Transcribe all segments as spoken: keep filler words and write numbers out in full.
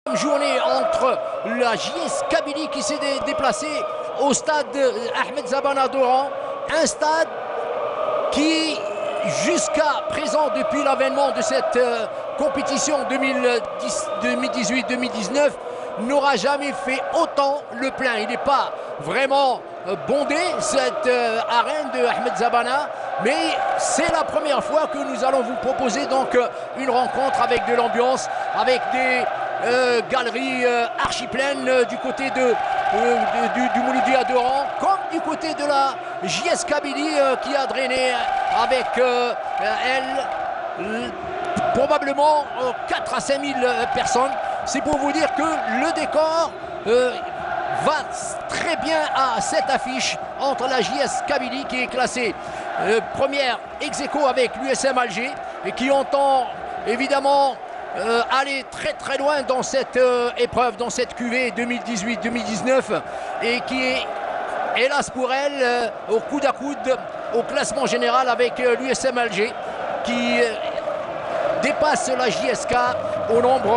Journée entre la J S Kabylie qui s'est dé déplacée au stade Ahmed Zabana d'Oran, un stade qui jusqu'à présent depuis l'avènement de cette euh, compétition deux mille dix-huit deux mille dix-neuf n'aura jamais fait autant le plein. Il n'est pas vraiment euh, bondé cette euh, arène de Ahmed Zabana, mais c'est la première fois que nous allons vous proposer donc euh, une rencontre avec de l'ambiance, avec des Euh, galerie euh, archi pleine euh, du côté de, euh, de, du, du Mouloudia d'Oran, comme du côté de la J S Kabylie euh, qui a drainé avec euh, elle euh, probablement euh, quatre à cinq mille personnes. C'est pour vous dire que le décor euh, va très bien à cette affiche entre la J S Kabylie qui est classée euh, première ex aequo avec l'U S M Alger et qui entend évidemment Euh, aller très très loin dans cette euh, épreuve, dans cette cuvée deux mille dix-huit deux mille dix-neuf et qui est, hélas pour elle, euh, au coude à coude au classement général avec euh, l'U S M Alger qui euh, dépasse la J S K au nombre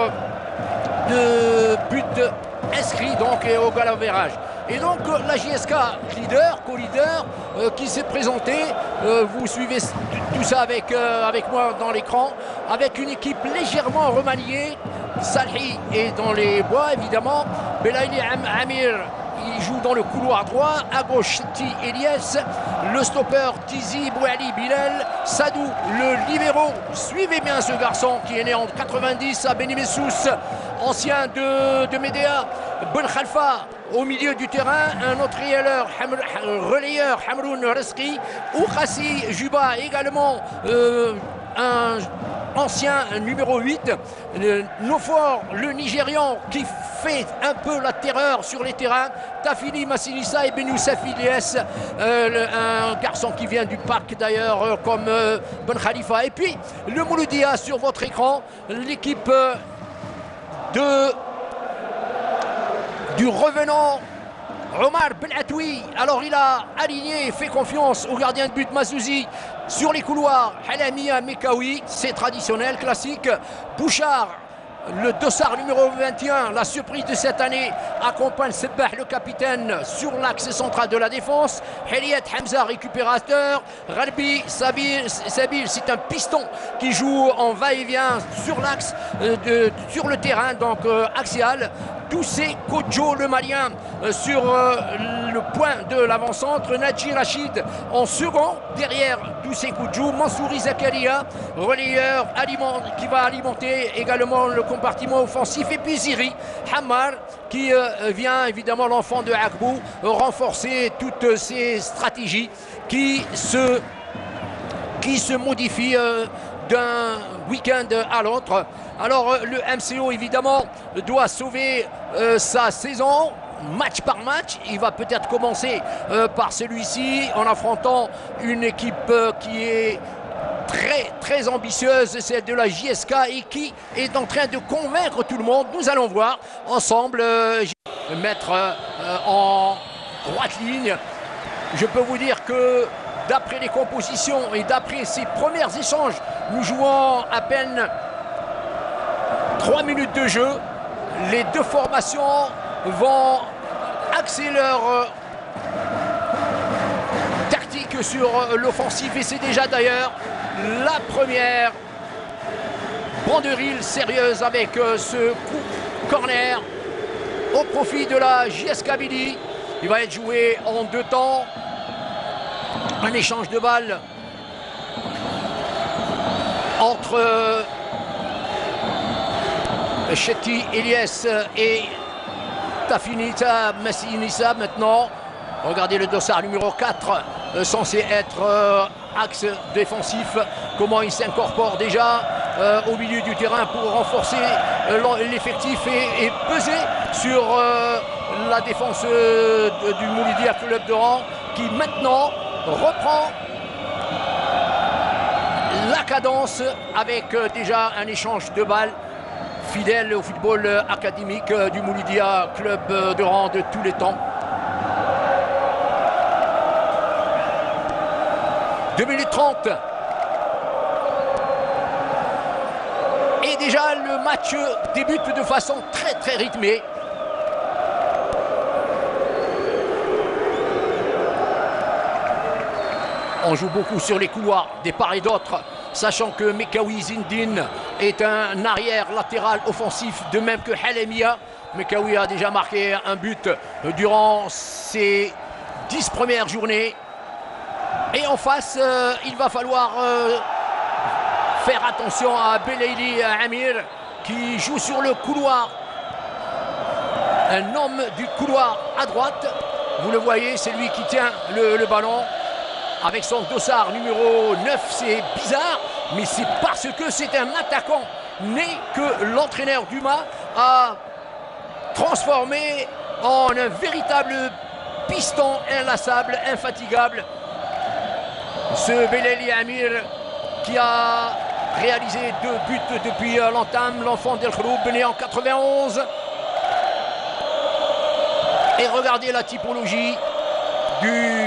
de buts inscrits donc au galavérage. Et donc la J S K leader, co-leader, euh, qui s'est présenté, euh, vous suivez tout ça avec, euh, avec moi dans l'écran, avec une équipe légèrement remaniée. Salhi est dans les bois évidemment, Belaïli Amir il joue dans le couloir droit, à gauche Ti Elias, le stopper Tizi Bouali Bilal, Sadou le libéro, suivez bien ce garçon qui est né en quatre-vingt-dix à Beni Messous, ancien de, de Médéa, Ben Khalfa au milieu du terrain, un autre relayeur, relayeur Hamroun Reski, Oukhassi Juba également euh, un ancien numéro huit, Nofor le Nigérian qui fait un peu la terreur sur les terrains, Tafili Massinissa et Benoussef Ilyes, euh, un garçon qui vient du parc d'ailleurs euh, comme euh, Ben Khalifa. Et puis le Mouloudia sur votre écran, l'équipe euh, de du revenant Omar Ben Atoui. Alors il a aligné et fait confiance au gardien de but Mazouzi sur les couloirs. Halamia Mekawi, c'est traditionnel, classique. Bouchard, le dossard numéro vingt et un, la surprise de cette année, accompagne Sebah, le capitaine, sur l'axe central de la défense. Heliet Hamza, récupérateur. Ralbi Sabil, Sabil c'est un piston qui joue en va-et-vient sur l'axe, euh, sur le terrain, donc euh, axial. Doucé Kodjo, le malien, euh, sur euh, le point de l'avant-centre. Nadji Rachid en second, derrière Doucé Kodjo. Mansouri Zakaria, relayeur aliment, qui va alimenter également le compartiment offensif. Et puis Ziri Hamar, qui euh, vient évidemment, l'enfant de Akbou, renforcer toutes ces stratégies qui se, qui se modifient euh, d'un week-end à l'autre. Alors le M C O évidemment doit sauver euh, sa saison match par match. Il va peut-être commencer euh, par celui-ci en affrontant une équipe euh, qui est très très ambitieuse, celle de la J S K, et qui est en train de convaincre tout le monde. Nous allons voir ensemble euh, mettre euh, en droite ligne. Je peux vous dire que d'après les compositions et d'après ces premiers échanges, nous jouons à peine trois minutes de jeu. Les deux formations vont axer leur euh, tactique sur euh, l'offensive, et c'est déjà d'ailleurs la première banderille sérieuse avec euh, ce coup corner au profit de la J S Kabylie. Il va être joué en deux temps. Un échange de balles entre euh, Chetti Elias et Tafinita Massinissa maintenant. Regardez le dossard numéro quatre, euh, censé être euh, axe défensif. Comment il s'incorpore déjà euh, au milieu du terrain pour renforcer euh, l'effectif et, et peser sur euh, la défense euh, du Mouloudia Club d'Oran, qui maintenant reprend la cadence avec euh, déjà un échange de balles fidèle au football académique du Mouloudia Club d'Oran de tous les temps. deux minutes trente. Et déjà le le match débute de façon très très rythmée. On joue beaucoup sur les couloirs des parts et d'autres, sachant que Mekawi Zindine est un arrière latéral offensif, de même que Halemia. Mekawi a déjà marqué un but durant ses dix premières journées. Et en face, euh, il va falloir euh, faire attention à Belaili Amir qui joue sur le couloir. Un homme du couloir à droite. Vous le voyez, c'est lui qui tient le, le ballon. Avec son dossard numéro neuf, c'est bizarre, mais c'est parce que c'est un attaquant né que l'entraîneur Dumas a transformé en un véritable piston inlassable, infatigable. Ce Belaili Amir qui a réalisé deux buts depuis l'entame, l'enfant d'El Khroub, né en quatre-vingt-onze. Et regardez la typologie du...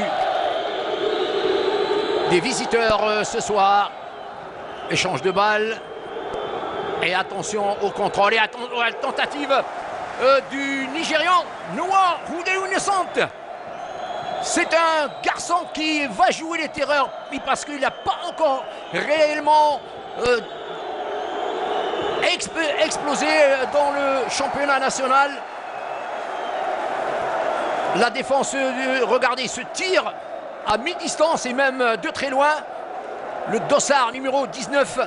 des visiteurs euh, ce soir. Échange de balles. Et attention au contrôle et à la tentative euh, du Nigérian Noah Oudéounesante. C'est un garçon qui va jouer les terreurs parce qu'il n'a pas encore réellement euh, exp explosé dans le championnat national. La défense, euh, regardez, ce tir à mi-distance et même de très loin. Le dossard numéro dix-neuf.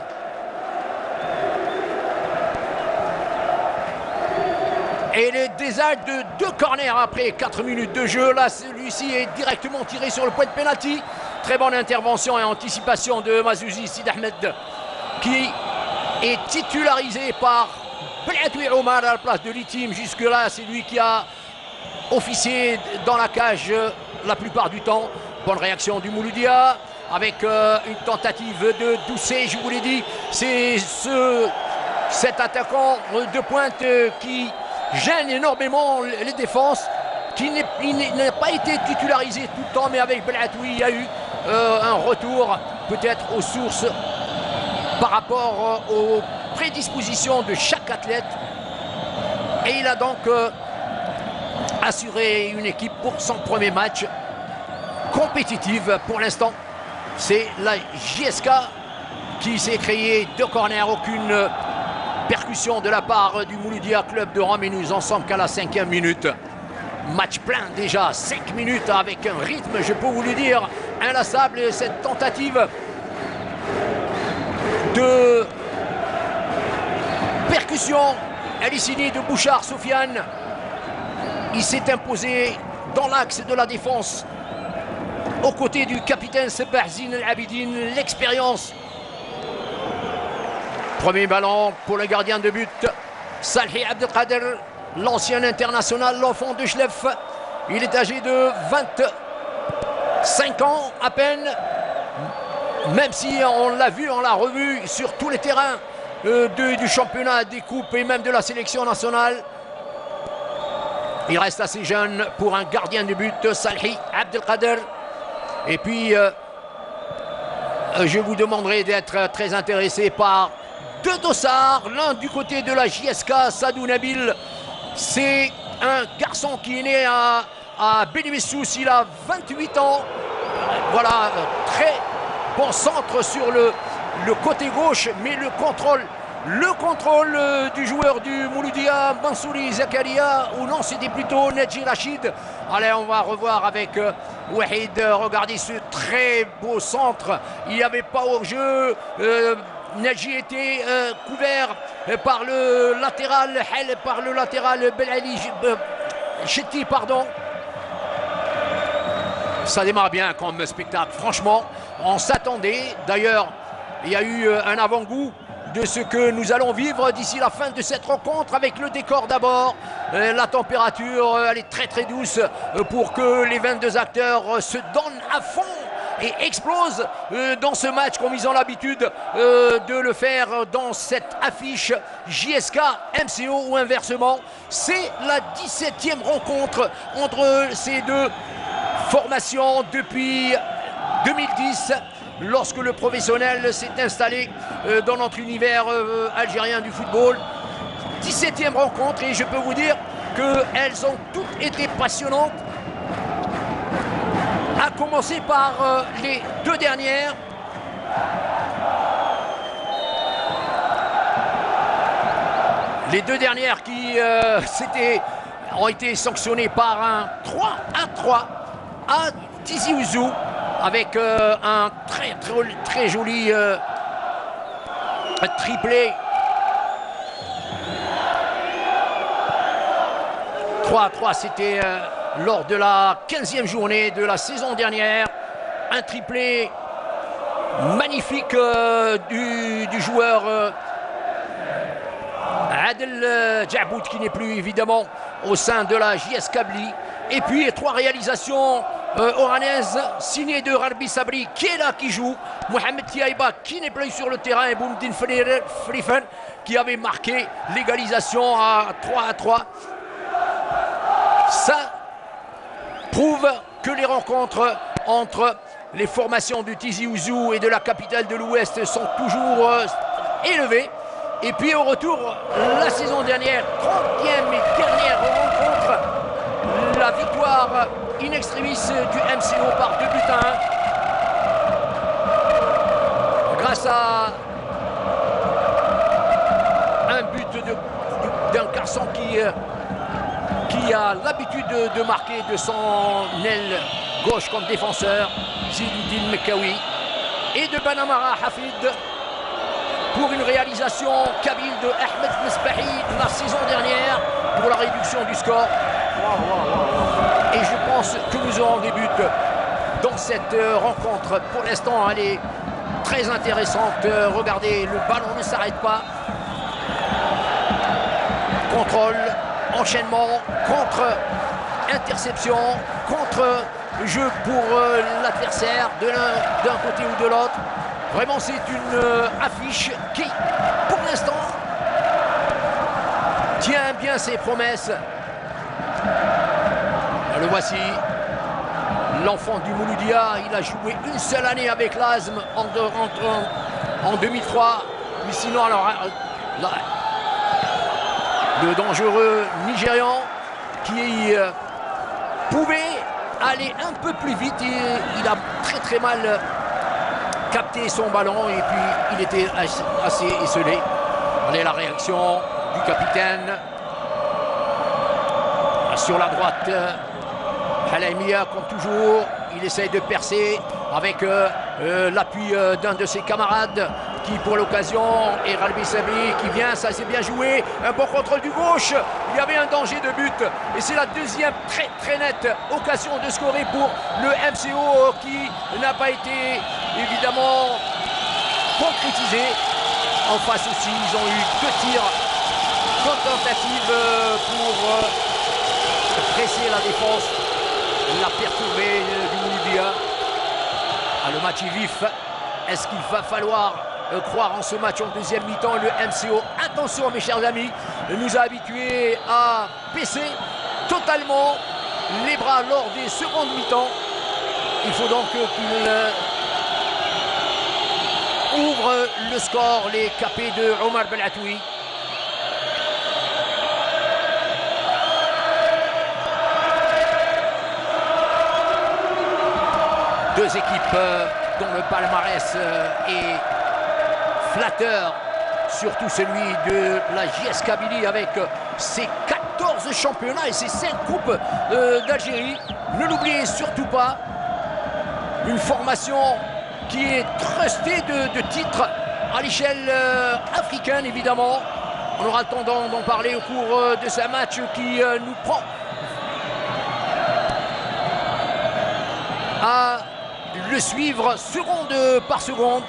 Et le désert de deux corners après quatre minutes de jeu. Là, celui-ci est directement tiré sur le point de pénalty. Très bonne intervention et anticipation de Mazouzi Sid Ahmed, qui est titularisé par Belatoui Omar à la place de l'Itim. Jusque-là, c'est lui qui a officié dans la cage la plupart du temps. Bonne réaction du Mouloudia avec euh, une tentative de Doucet, je vous l'ai dit. C'est ce, cet attaquant de pointe qui gêne énormément les défenses, qui n'a pas été titularisé tout le temps, mais avec Belatoui, il y a eu euh, un retour peut-être aux sources par rapport euh, aux prédispositions de chaque athlète. Et il a donc euh, assuré une équipe pour son premier match compétitive. Pour l'instant, c'est la J S K qui s'est créé deux corners, aucune percussion de la part du Mouloudia Club de Rome, et nous en sommes qu'à la cinquième minute. Match plein déjà, cinq minutes avec un rythme, je peux vous le dire, inlassable. Cette tentative de percussion, elle est signée de Bouchard Sofiane. Il s'est imposé dans l'axe de la défense aux côtés du capitaine Sebah Zine El Abidine, l'expérience. Premier ballon pour le gardien de but, Salhi Abdelkader, l'ancien international, l'enfant de Chlef. Il est âgé de vingt-cinq ans à peine, même si on l'a vu, on l'a revu sur tous les terrains euh, de, du championnat, des coupes et même de la sélection nationale. Il reste assez jeune pour un gardien de but, Salhi Abdelkader. Et puis, euh, je vous demanderai d'être très intéressé par deux dossards. L'un du côté de la J S K, Sadou Nabil. C'est un garçon qui est né à, à Bénimessous. Il a vingt-huit ans. Voilà, très bon centre sur le, le côté gauche, mais le contrôle, le contrôle euh, du joueur du Mouloudia, Mansouri Zakaria, ou non, c'était plutôt Nedji Rachid. Allez, on va revoir avec euh, Wahid. Regardez ce très beau centre. Il n'y avait pas au jeu. Euh, Nedji était euh, couvert par le latéral, par le latéral Belali euh, Chetti, pardon. Ça démarre bien comme spectacle. Franchement, on s'attendait. D'ailleurs, il y a eu un avant-goût de ce que nous allons vivre d'ici la fin de cette rencontre, avec le décor d'abord. Euh, la température, euh, elle est très très douce euh, pour que les vingt-deux acteurs euh, se donnent à fond et explosent euh, dans ce match comme ils ont l'habitude euh, de le faire dans cette affiche J S K M C O ou inversement. C'est la dix-septième rencontre entre ces deux formations depuis deux mille dix. lorsque le professionnel s'est installé euh, dans notre univers euh, algérien du football. dix-septième rencontre et je peux vous dire qu'elles ont toutes été passionnantes. À commencer par euh, les deux dernières. Les deux dernières qui euh, ont été sanctionnées par un trois à trois à Tizi Ouzou avec euh, un très, très, très joli euh, triplé. trois à trois, c'était euh, lors de la quinzième journée de la saison dernière. Un triplé magnifique euh, du, du joueur euh, Adel Djabout, qui n'est plus évidemment au sein de la J S Kabylie. Et puis trois réalisations euh, oranaises signées de Rarbi Sabri qui est là, qui joue. Mohamed Tiaïba qui n'est plus sur le terrain et Boumdine Flifen qui avait marqué l'égalisation à trois à trois. Ça prouve que les rencontres entre les formations du Tizi Ouzou et de la capitale de l'Ouest sont toujours euh, élevées. Et puis au retour, la saison dernière, trentième et dernière rencontre, la victoire in extremis du M C O par deux buts à un. Grâce à un but d'un garçon qui, qui a l'habitude de, de marquer de son aile gauche comme défenseur, Zidine Mekawi, et de Banamara Hafid, pour une réalisation kabyle de Ahmed Mesbahi la saison dernière pour la réduction du score. Et je pense que nous aurons des buts dans cette rencontre. Pour l'instant, elle est très intéressante. Regardez, le ballon ne s'arrête pas. Contrôle, enchaînement, contre-interception, contre-jeu pour l'adversaire de l'un d'un côté ou de l'autre. Vraiment, c'est une euh, affiche qui, pour l'instant, tient bien ses promesses. Le voici, l'enfant du Mouloudia. Il a joué une seule année avec l'A S M en, en, en deux mille trois. Mais sinon, alors, là, le dangereux Nigérian qui euh, pouvait aller un peu plus vite. Et il a très très mal capté son ballon et puis il était assez esselé. Allez, la réaction du capitaine sur la droite. Halaimia, comme toujours, il essaye de percer avec euh, euh, l'appui euh, d'un de ses camarades qui pour l'occasion est Rarbi Sabri qui vient, ça s'est bien joué, un bon contrôle du gauche, il y avait un danger de but et c'est la deuxième très très nette occasion de scorer pour le M C O qui n'a pas été évidemment concrétisé. En face aussi, ils ont eu deux tirs, deux tentatives pour euh, presser la défense, la perturber du Mouloudia. Ah, le match est vif. Est-ce qu'il va falloir euh, croire en ce match en deuxième mi-temps? Le M C O, attention mes chers amis, nous a habitués à baisser totalement les bras lors des secondes mi-temps. Il faut donc qu'il euh, ouvre le score, les capés de Omar Belatoui. Deux équipes euh, dont le palmarès euh, est flatteur, surtout celui de la J S Kabylie avec euh, ses quatorze championnats et ses cinq coupes euh, d'Algérie. Ne l'oubliez surtout pas, une formation qui est trustée de, de titres à l'échelle euh, africaine évidemment. On aura le temps d'en parler au cours euh, de ce match qui euh, nous prend à le suivre seconde par seconde.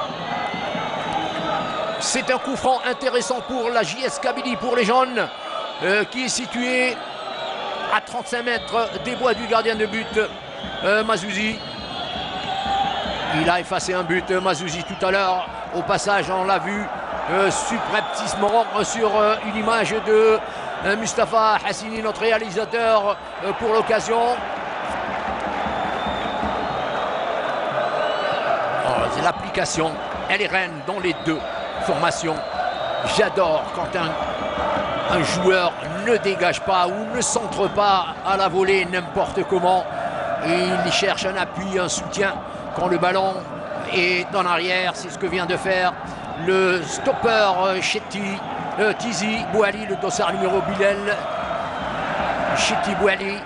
C'est un coup franc intéressant pour la J S Kabylie, pour les jaunes, euh, qui est situé à trente-cinq mètres des bois du gardien de but, euh, Mazouzi. Il a effacé un but, Mazouzi, tout à l'heure. Au passage, on l'a vu euh, subrepticement sur euh, une image de euh, Mustapha Hassini, notre réalisateur, euh, pour l'occasion. l'application, elle est reine dans les deux formations. J'adore quand un, un joueur ne dégage pas ou ne centre pas à la volée n'importe comment. Il cherche un appui, un soutien quand le ballon est en arrière. C'est ce que vient de faire le stopper Chetty, euh, Tizi Bouali, le dossard numéro Bilal. Chetty Bouali.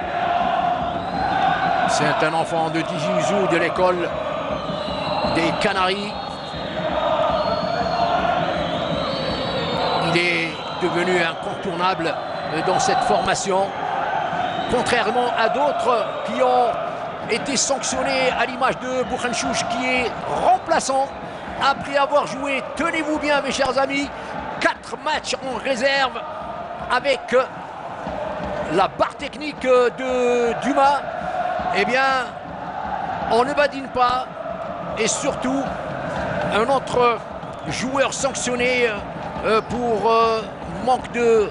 C'est un enfant de Tizi Ouzou de l'école des Canaries. Il est devenu incontournable dans cette formation, contrairement à d'autres qui ont été sanctionnés, à l'image de Bouchenchouch qui est remplaçant après avoir joué, tenez-vous bien mes chers amis, quatre matchs en réserve avec la barre technique de Dumas. Eh bien, on ne badine pas, et surtout un autre joueur sanctionné pour manque de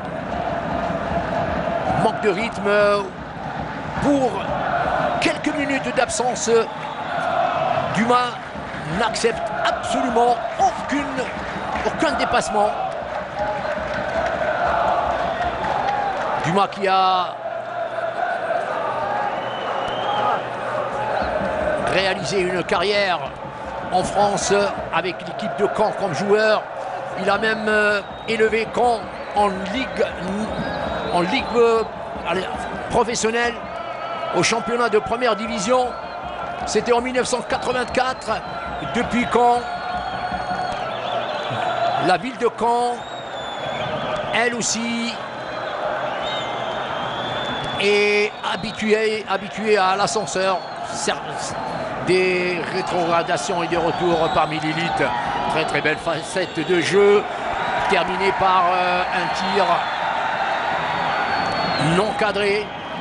manque de rythme pour quelques minutes d'absence. Dumas n'accepte absolument aucune, aucun dépassement. Dumas qui a réalisé une carrière en France avec l'équipe de Caen comme joueur. Il a même euh, élevé Caen en ligue, en ligue euh, professionnelle au championnat de première division. C'était en mille neuf cent quatre-vingt-quatre. Depuis Caen, la ville de Caen, elle aussi, est habituée, habituée à l'ascenseur. Des rétrogradations et des retours parmi l'élite. Très très belle facette de jeu, terminée par euh, un tir non cadré.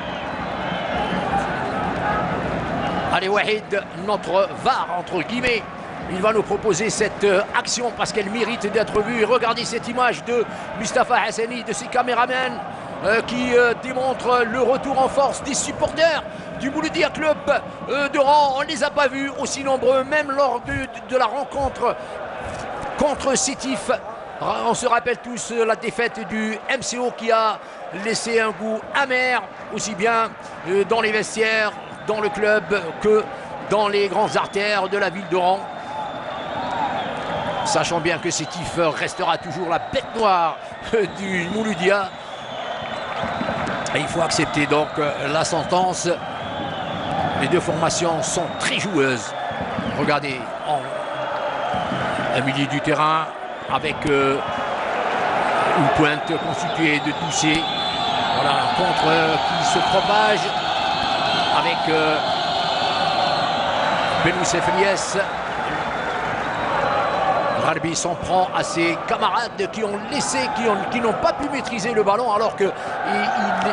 Allez, Wahid, notre V A R entre guillemets, il va nous proposer cette euh, action parce qu'elle mérite d'être vue. Regardez cette image de Mustapha Hassani, de ses caméramans euh, qui euh, démontrent le retour en force des supporters du Mouloudia Club euh, de Rouen. On ne les a pas vus aussi nombreux, même lors de, de, de la rencontre contre Sétif. On se rappelle tous euh, la défaite du M C O qui a laissé un goût amer, aussi bien euh, dans les vestiaires, dans le club, que dans les grandes artères de la ville de Rouen. Sachant bien que Sétif restera toujours la bête noire euh, du Mouloudia. Et il faut accepter donc euh, la sentence. Les deux formations sont très joueuses. Regardez, en un milieu du terrain avec euh, une pointe constituée de Toussé. Voilà un contre euh, qui se propage avec euh, Benoussef Eliès. Ralbi s'en prend à ses camarades qui ont laissé, qui ont, qui n'ont pas pu maîtriser le ballon alors que il, il,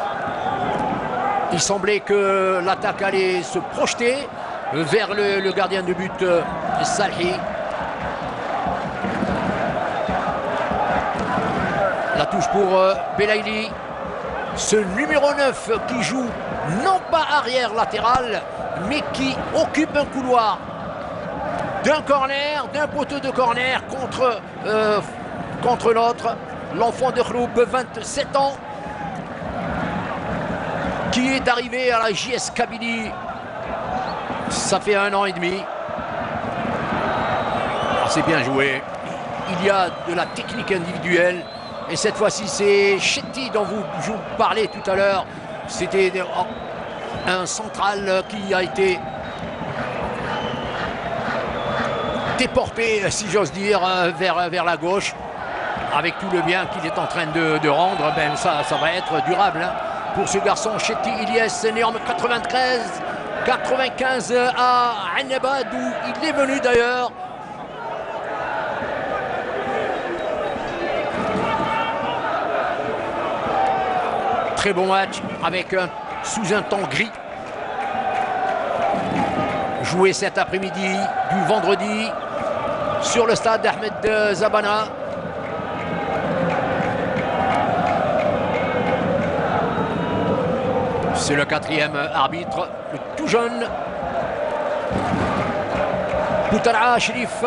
il semblait que l'attaque allait se projeter vers le, le gardien de but euh, Salhi. La touche pour euh, Belaïli, ce numéro neuf qui joue non pas arrière latéral mais qui occupe un couloir d'un corner, d'un poteau de corner contre, euh, contre l'autre. L'enfant de Khroub, vingt-sept ans, qui est arrivé à la J S Kabylie, ça fait un an et demi. C'est bien joué. Il y a de la technique individuelle. Et cette fois-ci, c'est Chetty dont vous, je vous parlais tout à l'heure. C'était un central qui a été déporté, si j'ose dire, vers, vers la gauche. Avec tout le bien qu'il est en train de, de rendre, ben ça, ça va être durable hein, pour ce garçon. Chetty Eliès, né en quatre-vingt-treize, quatre-vingt-quinze à Annaba, d'où il est venu d'ailleurs. Très bon match avec un, sous un temps gris. Joué cet après-midi du vendredi sur le stade d'Ahmed Zabana. C'est le quatrième arbitre, le tout jeune Boutal'a Cherif,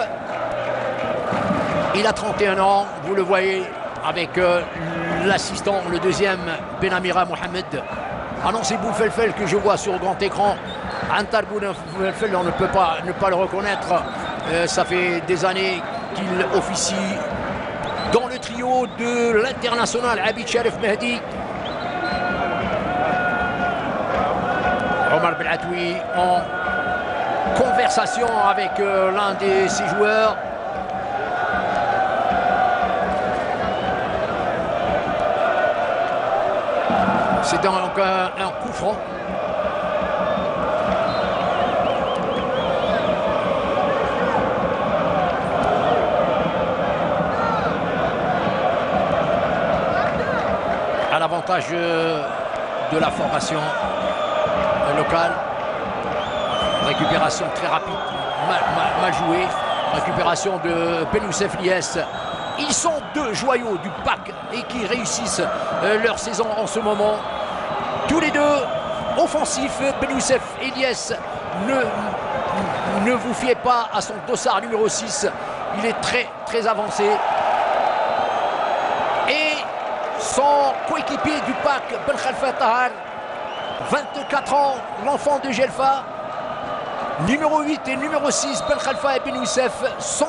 il a trente et un ans, vous le voyez avec euh, l'assistant, le deuxième, Benamira Mohamed. Ah non, c'est Boufelfel que je vois sur grand écran. Antar Boufelfel, on ne peut pas ne pas le reconnaître. Euh, ça fait des années qu'il officie dans le trio de l'international Abid Sharif Mehdi. Omar Belatoui en conversation avec euh, l'un de ses joueurs. C'est donc un, un coup franc. À l'avantage de la formation locale. Récupération très rapide, mal, mal, mal jouée. Récupération de Ben Youssef Liès. Ils sont deux joyaux du pack et qui réussissent euh, leur saison en ce moment. Tous les deux offensifs. Ben Youssef Liès, ne, ne vous fiez pas à son dossard numéro six. Il est très très avancé. Et son coéquipier du pack, Ben Khalfa Tahar, vingt-quatre ans, l'enfant de Gelfa. Numéro huit et numéro six, Ben Khalfa et Ben Youssef, sont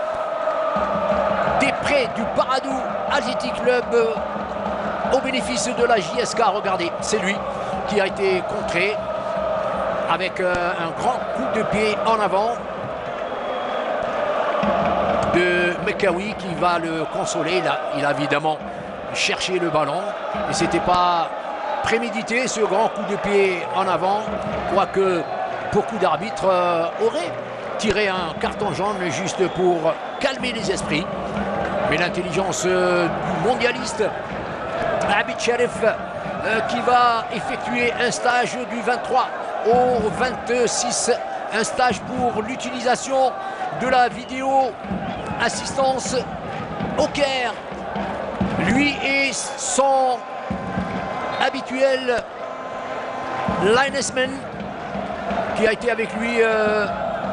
des prêts du Paradou Athletic Club euh, au bénéfice de la J S K. Regardez, c'est lui qui a été contré avec euh, un grand coup de pied en avant de Mekawi qui va le consoler. Là, il a évidemment cherché le ballon et c'était pas prémédité ce grand coup de pied en avant, quoique beaucoup d'arbitres euh, auraient tiré un carton jaune juste pour calmer les esprits. Mais l'intelligence euh, du mondialiste Abid Sharif euh, qui va effectuer un stage du vingt-trois au vingt-six, un stage pour l'utilisation de la vidéo assistance au Caire. Lui et son habituel linesman qui a été avec lui euh,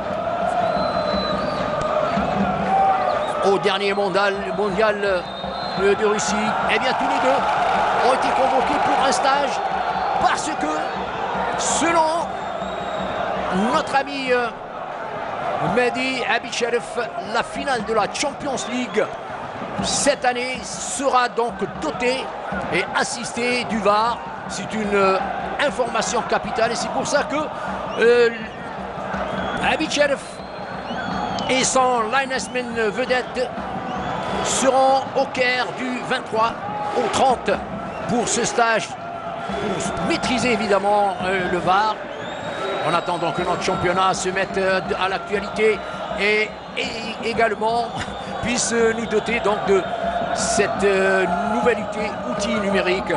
au dernier mondial, mondial euh, de Russie. Eh bien, tous les deux ont été convoqués pour un stage parce que, selon notre ami euh, Mehdi Abid Sharif, la finale de la Champions League cette année sera donc dotée et assistée du V A R. C'est une euh, information capitale et c'est pour ça que euh, Abid Sharif et son linesman vedette seront au Caire du vingt-trois au trente pour ce stage, pour maîtriser évidemment euh, le V A R, en attendant que notre championnat se mette euh, à l'actualité et, et également puisse nous doter donc de cette euh, nouvelle outil, outil numérique.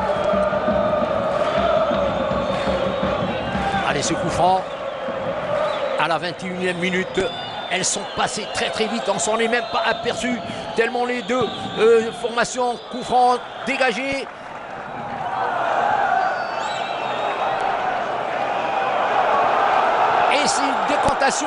Allez, ce coup franc à la vingt et unième minute. Elles sont passées très très vite, on s'en est même pas aperçu tellement les deux euh, formations coup franc dégagées. Et c'est une décantation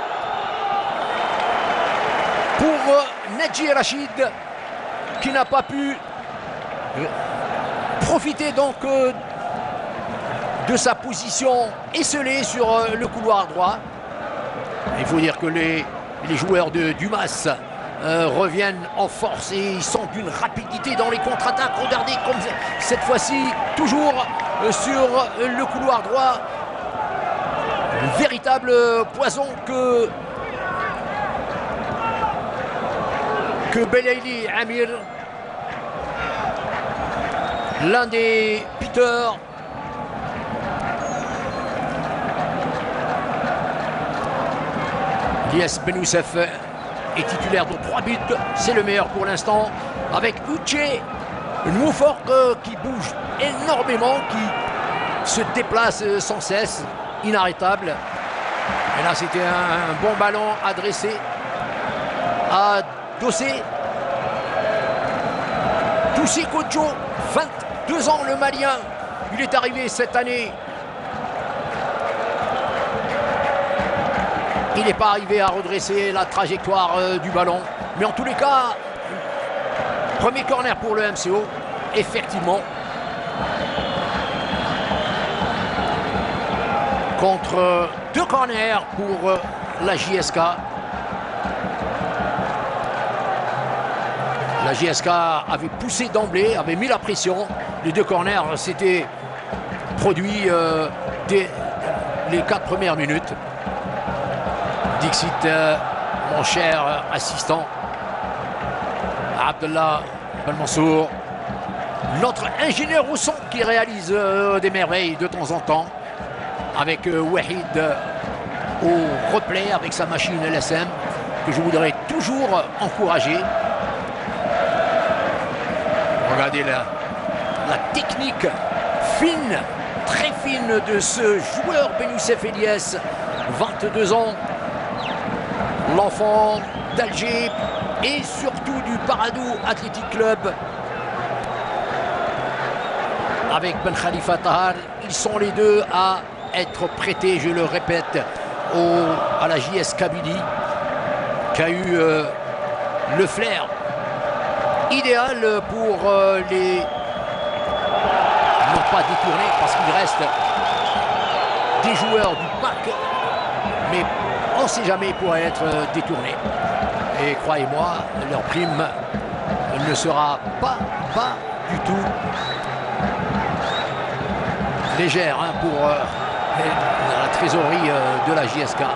pour euh, Nedji Rachid qui n'a pas pu euh, profiter donc euh, de sa position esselée sur euh, le couloir droit. Il faut dire que les, les joueurs de Dumas euh, reviennent en force et ils sont d'une rapidité dans les contre-attaques. Regardez comme cette fois-ci, toujours euh, sur euh, le couloir droit. Un véritable poison que, que Belaïli Amir, l'un des piteurs, Liès Ben Youssef est titulaire de trois buts, c'est le meilleur pour l'instant, avec Uche Moufort euh, qui bouge énormément, qui se déplace sans cesse, inarrêtable. Et là c'était un, un bon ballon adressé à Dossé. Toussi Kodjo, vingt-deux ans le Malien, il est arrivé cette année. il n'est pas arrivé à redresser la trajectoire euh, du ballon. Mais en tous les cas, premier corner pour le M C O, effectivement. Contre deux corners pour euh, la J S K. La J S K avait poussé d'emblée, avait mis la pression. Les deux corners s'étaient produits euh, dès les quatre premières minutes. Dixit, euh, mon cher assistant, Abdallah Ben Mansour, notre ingénieur au son qui réalise euh, des merveilles de temps en temps, avec euh, Wahid euh, au replay avec sa machine L S M, que je voudrais toujours encourager. Regardez la, la technique fine, très fine de ce joueur Benoussef Eliès, vingt-deux ans, l'enfant d'Alger et surtout du Paradou Athletic Club. Avec Ben Khalifa Tahar, ils sont les deux à être prêtés, je le répète, au, à la J S Kabylie, qui a eu euh, le flair idéal pour euh, les non pas détourner, parce qu'il reste des joueurs du pack, mais on ne sait jamais pour être détourné. Et croyez-moi, leur prime ne sera pas, pas du tout légère hein, pour euh, la trésorerie euh, de la J S K.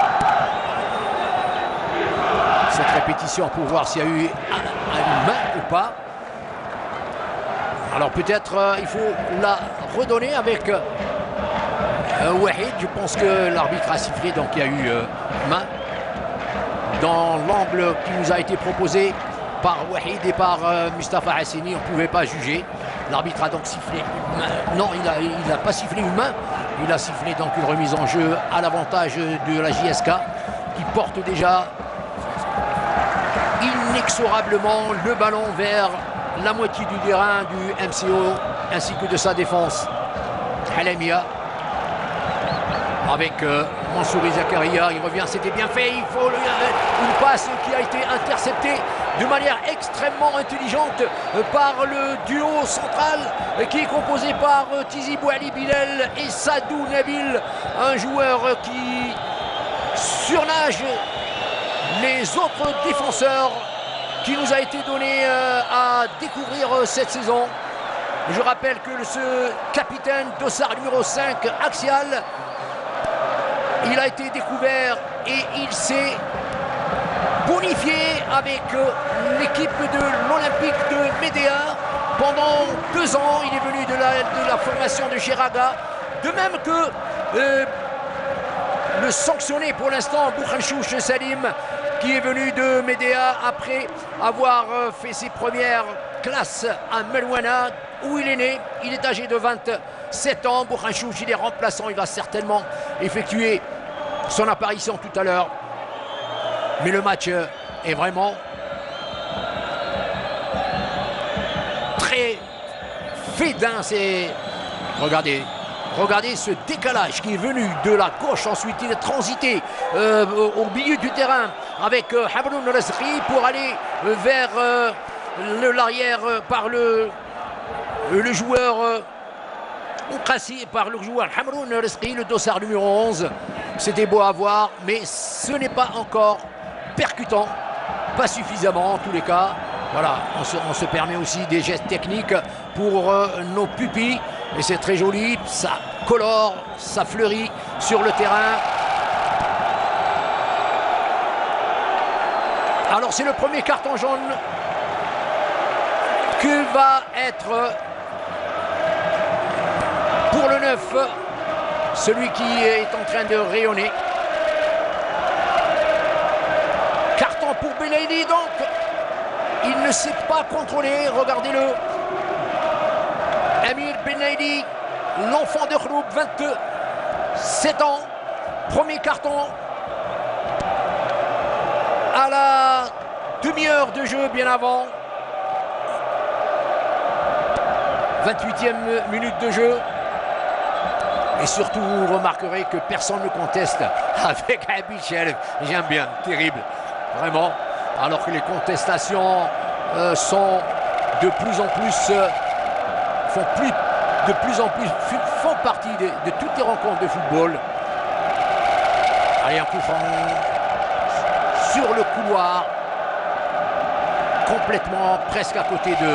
Cette répétition pour voir s'il y a eu un, une main ou pas. Alors peut-être euh, il faut la redonner avec euh, Wahid. Je pense que l'arbitre a sifflé, donc il y a eu euh, main dans l'angle qui nous a été proposé par Wahid et par euh, Mustafa Hassini. On ne pouvait pas juger. L'arbitre a donc sifflé une main. Non, il n'a il a pas sifflé une main. Il a sifflé donc une remise en jeu à l'avantage de la J S K, qui porte déjà inexorablement le ballon vers la moitié du terrain du M C O ainsi que de sa défense. Halamia avec euh, Mansouri Zakaria, il revient, c'était bien fait, il faut le, euh, une passe qui a été interceptée de manière extrêmement intelligente euh, par le duo central euh, qui est composé par euh, Tizi Bouali Bilal et Sadou Nabil, un joueur euh, qui surnage les autres défenseurs qui nous a été donné euh, à découvrir euh, cette saison. Je rappelle que ce capitaine Dossard numéro cinq axial, il a été découvert et il s'est bonifié avec euh, l'équipe de l'Olympique de Médéa pendant deux ans. Il est venu de la, de la formation de Geraga, de même que euh, le sanctionné pour l'instant Boukhanchouch Salim, qui est venu de Médéa après avoir fait ses premières classes à Melouana, où il est né. Il est âgé de vingt-sept ans. Boukhanchouch, il est remplaçant. Il va certainement effectuer son apparition tout à l'heure. Mais le match est vraiment très fédin. C'est... Regardez. Regardez ce décalage qui est venu de la gauche. Ensuite, il est transité euh, au milieu du terrain avec euh, Hamroun Resri pour aller euh, vers euh, l'arrière euh, par le, euh, le joueur euh, Oukassi, par le joueur Hamroun Resri, le dossard numéro onze. C'était beau à voir, mais ce n'est pas encore percutant, pas suffisamment en tous les cas. Voilà, on se, on se permet aussi des gestes techniques pour euh, nos pupilles. Et c'est très joli, ça colore, ça fleurit sur le terrain. Alors c'est le premier carton jaune que va être pour le neuf, celui qui est en train de rayonner. Carton pour Benaïdi donc. Il ne sait pas contrôler, regardez-le. Amir Benaïdi, l'enfant de Khroub, vingt-sept ans, premier carton à la demi-heure de jeu bien avant. vingt-huitième minute de jeu. Et surtout, vous remarquerez que personne ne conteste avec Habib Shelf. J'aime bien, terrible, vraiment. Alors que les contestations euh, sont de plus en plus, euh, font plus, de plus en plus, font partie de, de toutes les rencontres de football. Allez, un coup franc sur le couloir, complètement, presque à côté de,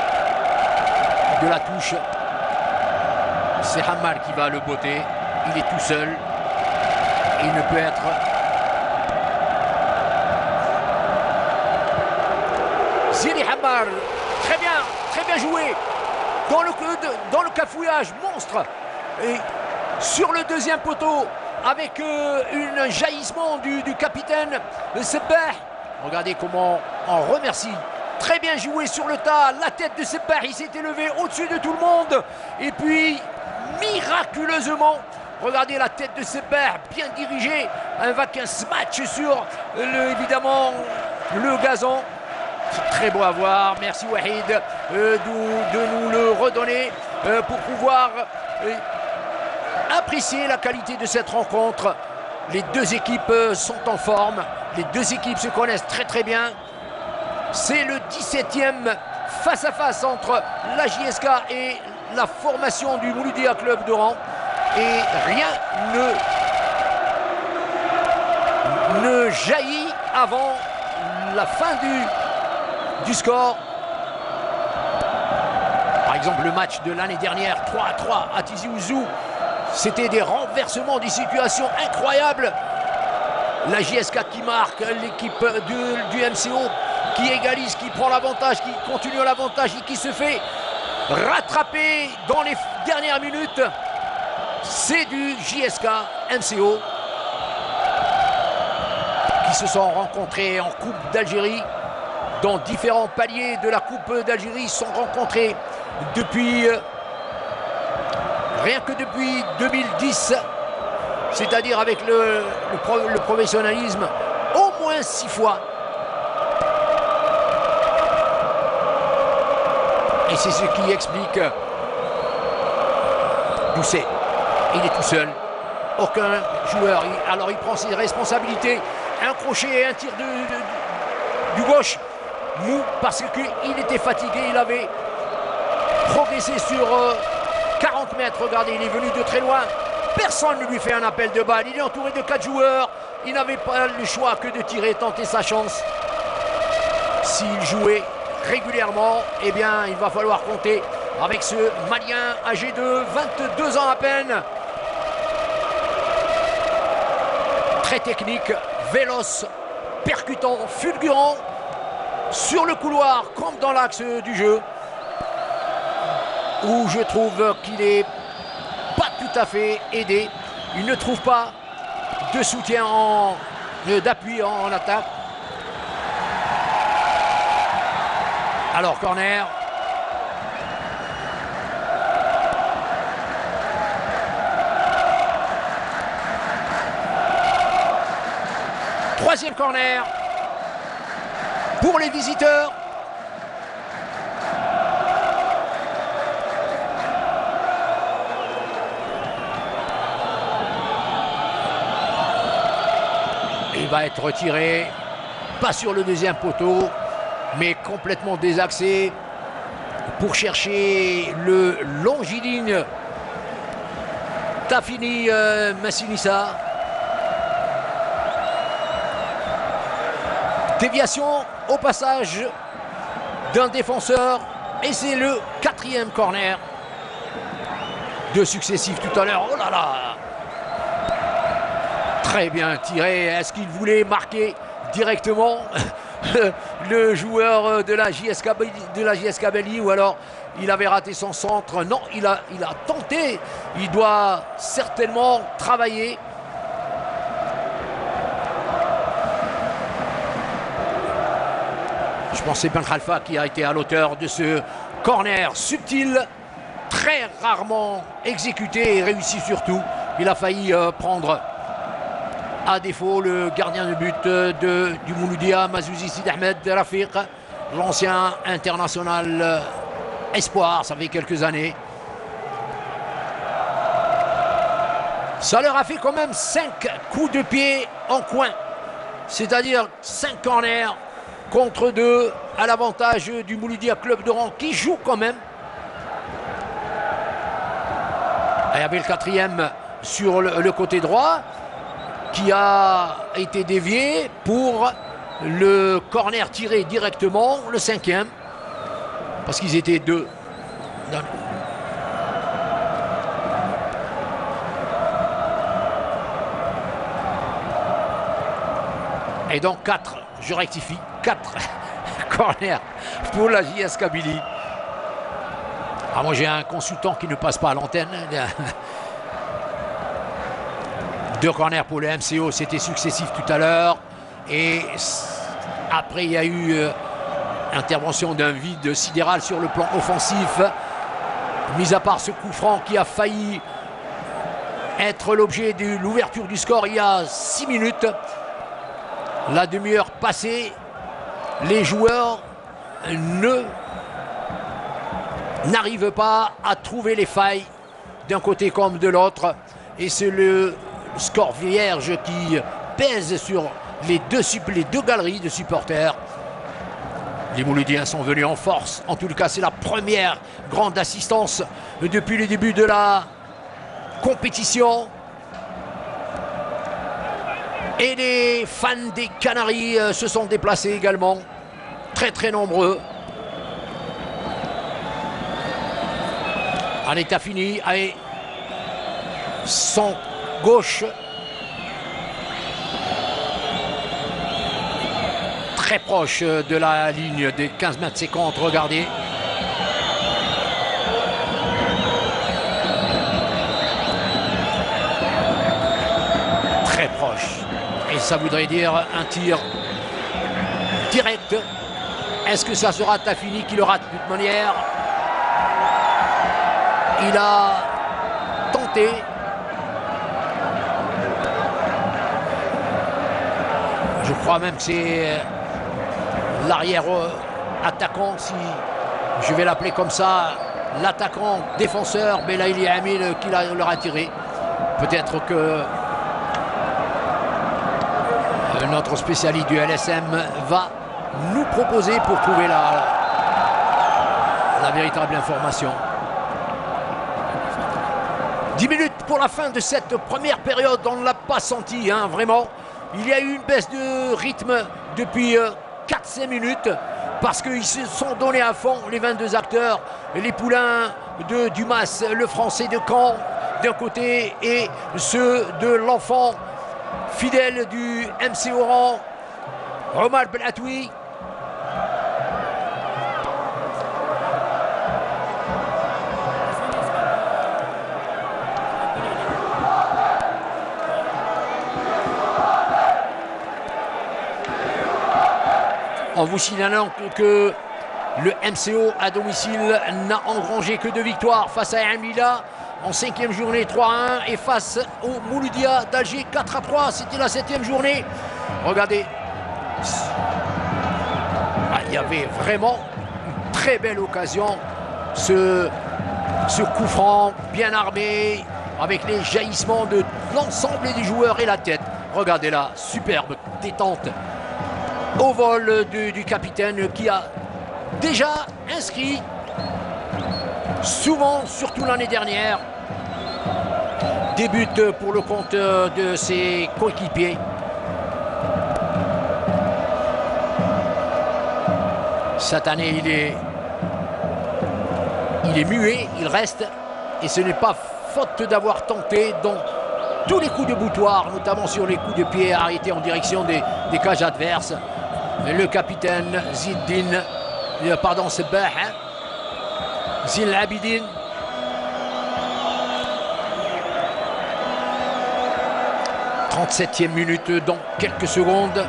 de la touche. C'est Hammar qui va le botter. Il est tout seul. Il ne peut être... Zili Hammar. Très bien, très bien joué. Dans le, dans le cafouillage monstre. Et sur le deuxième poteau, avec euh, un jaillissement du, du capitaine Sebbah. Regardez comment on remercie. Très bien joué sur le tas. La tête de Sebbah, il s'est élevé au-dessus de tout le monde. Et puis... miraculeusement, regardez la tête de Sebbah, bien dirigée, un vaquin smash sur le, évidemment le gazon. C'est très beau à voir. Merci Wahid euh, de, de nous le redonner euh, pour pouvoir euh, apprécier la qualité de cette rencontre. Les deux équipes euh, sont en forme, les deux équipes se connaissent très très bien. C'est le dix-septième face à face entre la J S K et la formation du Mouloudia Club d'Oran, et rien ne, ne jaillit avant la fin du, du score. Par exemple, le match de l'année dernière, trois à trois à Tizi Ouzou, c'était des renversements, des situations incroyables. La J S K qui marque, l'équipe du M C O qui égalise, qui prend l'avantage, qui continue l'avantage et qui se fait rattrapé dans les dernières minutes. C'est du J S K M C O qui se sont rencontrés en Coupe d'Algérie dans différents paliers de la Coupe d'Algérie. Ils se sont rencontrés depuis rien que depuis deux mille dix, c'est-à-dire avec le, le, pro, le professionnalisme, au moins six fois. Et c'est ce qui explique Doucet. Il est tout seul. Aucun joueur. Il, alors il prend ses responsabilités. Un crochet et un tir de, de, du gauche. Mou parce qu'il était fatigué. Il avait progressé sur euh, quarante mètres. Regardez, il est venu de très loin. Personne ne lui fait un appel de balle. Il est entouré de quatre joueurs. Il n'avait pas le choix que de tirer, tenter sa chance. S'il jouait régulièrement, eh bien il va falloir compter avec ce Malien âgé de vingt-deux ans à peine. Très technique, véloce, percutant, fulgurant sur le couloir comme dans l'axe du jeu, où je trouve qu'il n'est pas tout à fait aidé. Il ne trouve pas de soutien, d'appui en, en attaque. Alors, corner. Troisième corner pour les visiteurs. Il va être retiré, pas sur le deuxième poteau, mais complètement désaxé pour chercher le longiligne Tafini euh, Massinissa. Déviation au passage d'un défenseur et c'est le quatrième corner. Deux successifs tout à l'heure. Oh là là! Très bien tiré. Est-ce qu'il voulait marquer directement le joueur de la J S K de la J S K Belly, ou alors il avait raté son centre? Non, il a, il a tenté. Il doit certainement travailler. Je pense que c'est Ben Khalfa qui a été à l'auteur de ce corner subtil, très rarement exécuté et réussi surtout. Il a failli euh, prendre à défaut le gardien de but de, du Mouloudia, Mazouzi Sid Ahmed Rafiq, l'ancien international euh, espoir, ça fait quelques années. Ça leur a fait quand même cinq coups de pied en coin. C'est-à-dire cinq corners contre deux à l'avantage du Mouloudia Club d'Oran qui joue quand même. Il y avait le quatrième sur le, le côté droit qui a été dévié pour le corner tiré directement, le cinquième, parce qu'ils étaient deux. Dans... Et donc quatre, je rectifie, quatre corners pour la J S Kabylie. Ah, moi j'ai un consultant qui ne passe pas à l'antenne. Deux corners pour le M C O, c'était successif tout à l'heure. Et après il y a eu euh, intervention d'un vide sidéral sur le plan offensif. Mis à part ce coup franc qui a failli être l'objet de l'ouverture du score il y a six minutes. La demi-heure passée, les joueurs ne n'arrivent pas à trouver les failles d'un côté comme de l'autre. Et c'est le score vierge qui pèse sur les deux, les deux galeries de supporters. Les Mouloudiens sont venus en force. En tout cas, c'est la première grande assistance depuis le début de la compétition. Et les fans des Canaries euh, se sont déplacés également, très très nombreux. Allez, t'as fini, allez, son gauche, très proche de la ligne des quinze mètres cinquante, regardez. Très proche. Et ça voudrait dire un tir direct. Est-ce que ça sera Tafini qui le rate de toute manière? Il a tenté. Je crois même que c'est l'arrière attaquant, si je vais l'appeler comme ça, l'attaquant défenseur Belaïli Amil qui l'aura tiré. Peut-être que notre spécialiste du L S M va nous proposer pour trouver la, la véritable information. dix minutes pour la fin de cette première période, on ne l'a pas senti, hein, vraiment. Il y a eu une baisse de rythme depuis euh, quatre à cinq minutes parce qu'ils se sont donnés à fond, les vingt-deux acteurs, les poulains de Dumas, le français de Caen d'un côté et ceux de l'enfant fidèle du M C Oran, Omar Belatoui. En vous signalant que le M C O à domicile n'a engrangé que deux victoires face à Amila en cinquième journée trois à un et face au Mouloudia d'Alger quatre à trois. C'était la septième journée. Regardez. Ah, il y avait vraiment une très belle occasion. Ce, ce coup franc bien armé avec les jaillissements de l'ensemble des joueurs et la tête. Regardez là, superbe détente au vol du, du capitaine qui a déjà inscrit souvent, surtout l'année dernière, des buts pour le compte de ses coéquipiers. Cette année, il est, il est muet, il reste, et ce n'est pas faute d'avoir tenté donc tous les coups de boutoir, notamment sur les coups de pied arrêtés en direction des, des cages adverses. Le capitaine Ziddin, pardon, c'est Bah, Zine Abidine. trente-septième minute dans quelques secondes.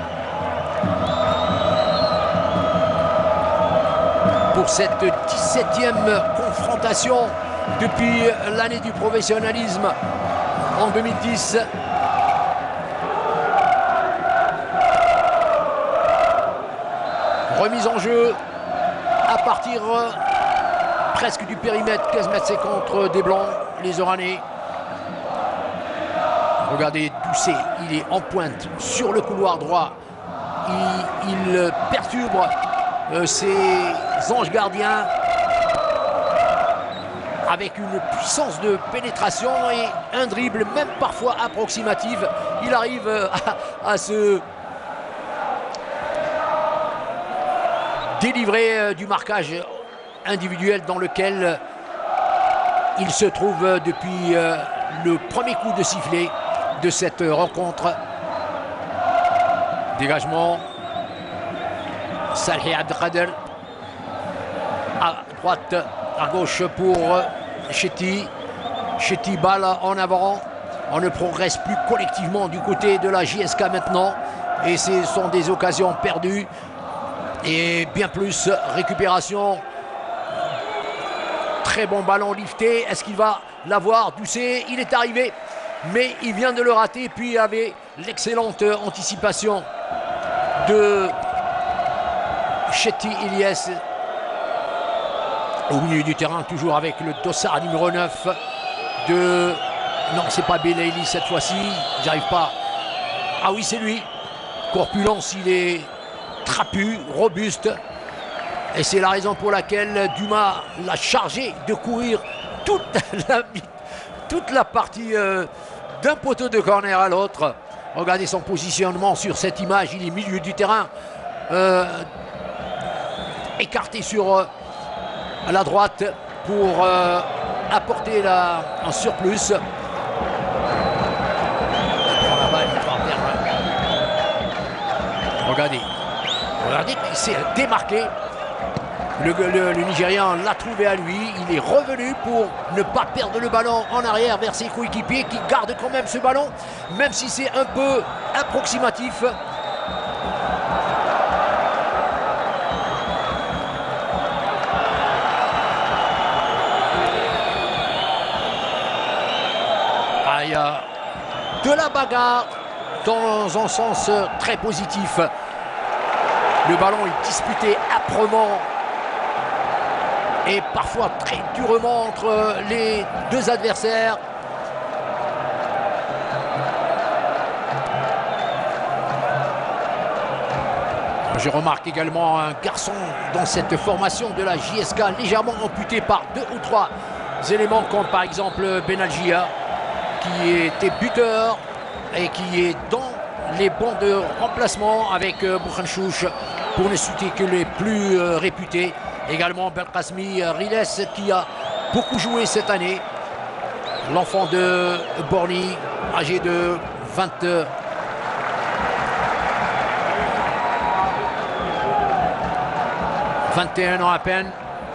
Pour cette dix-septième confrontation depuis l'année du professionnalisme en deux mille dix. Remise en jeu à partir presque du périmètre quinze mètres cinquante des Blancs, les Oranais. Regardez Doucet, il est en pointe sur le couloir droit. Il, il perturbe euh, ses anges gardiens avec une puissance de pénétration et un dribble, même parfois approximatif. Il arrive à, à se délivrer du marquage individuel dans lequel il se trouve depuis le premier coup de sifflet de cette rencontre. Dégagement. Salhi Abdelkader à droite, à gauche pour Chetty. Chetty, balle en avant. On ne progresse plus collectivement du côté de la J S K maintenant. Et ce sont des occasions perdues. Et bien plus, récupération. Très bon ballon lifté. Est-ce qu'il va l'avoir? Doucet, il est arrivé. Mais il vient de le rater. Puis il y avait l'excellente anticipation de Chetty Ilyes. Au milieu du terrain, toujours avec le dossard numéro neuf de... Non, c'est pas Belaïli cette fois-ci. J'arrive pas. Ah oui, c'est lui. Corpulence, il est trapu, robuste. Et c'est la raison pour laquelle Dumas l'a chargé de courir toute la, toute la partie euh, d'un poteau de corner à l'autre. Regardez son positionnement sur cette image. Il est milieu du terrain. Euh, écarté sur euh, la droite pour euh, apporter la, un surplus. Il prend la balle, il va perdre. Regardez. Regardez, il s'est démarqué. Le, le, le Nigérian l'a trouvé à lui. Il est revenu pour ne pas perdre le ballon en arrière vers ses coéquipiers qui gardent quand même ce ballon, même si c'est un peu approximatif. Ah, il y a de la bagarre dans un sens très positif. Le ballon est disputé âprement et parfois très durement entre les deux adversaires. Je remarque également un garçon dans cette formation de la J S K légèrement amputé par deux ou trois éléments, comme par exemple Benalgia, qui était buteur et qui est dans les bancs de remplacement avec Bouchanchouch, pour ne citer que les plus euh, réputés. Également Belkacemi Riles, qui a beaucoup joué cette année. L'enfant de Borny, âgé de vingt, vingt et un ans à peine.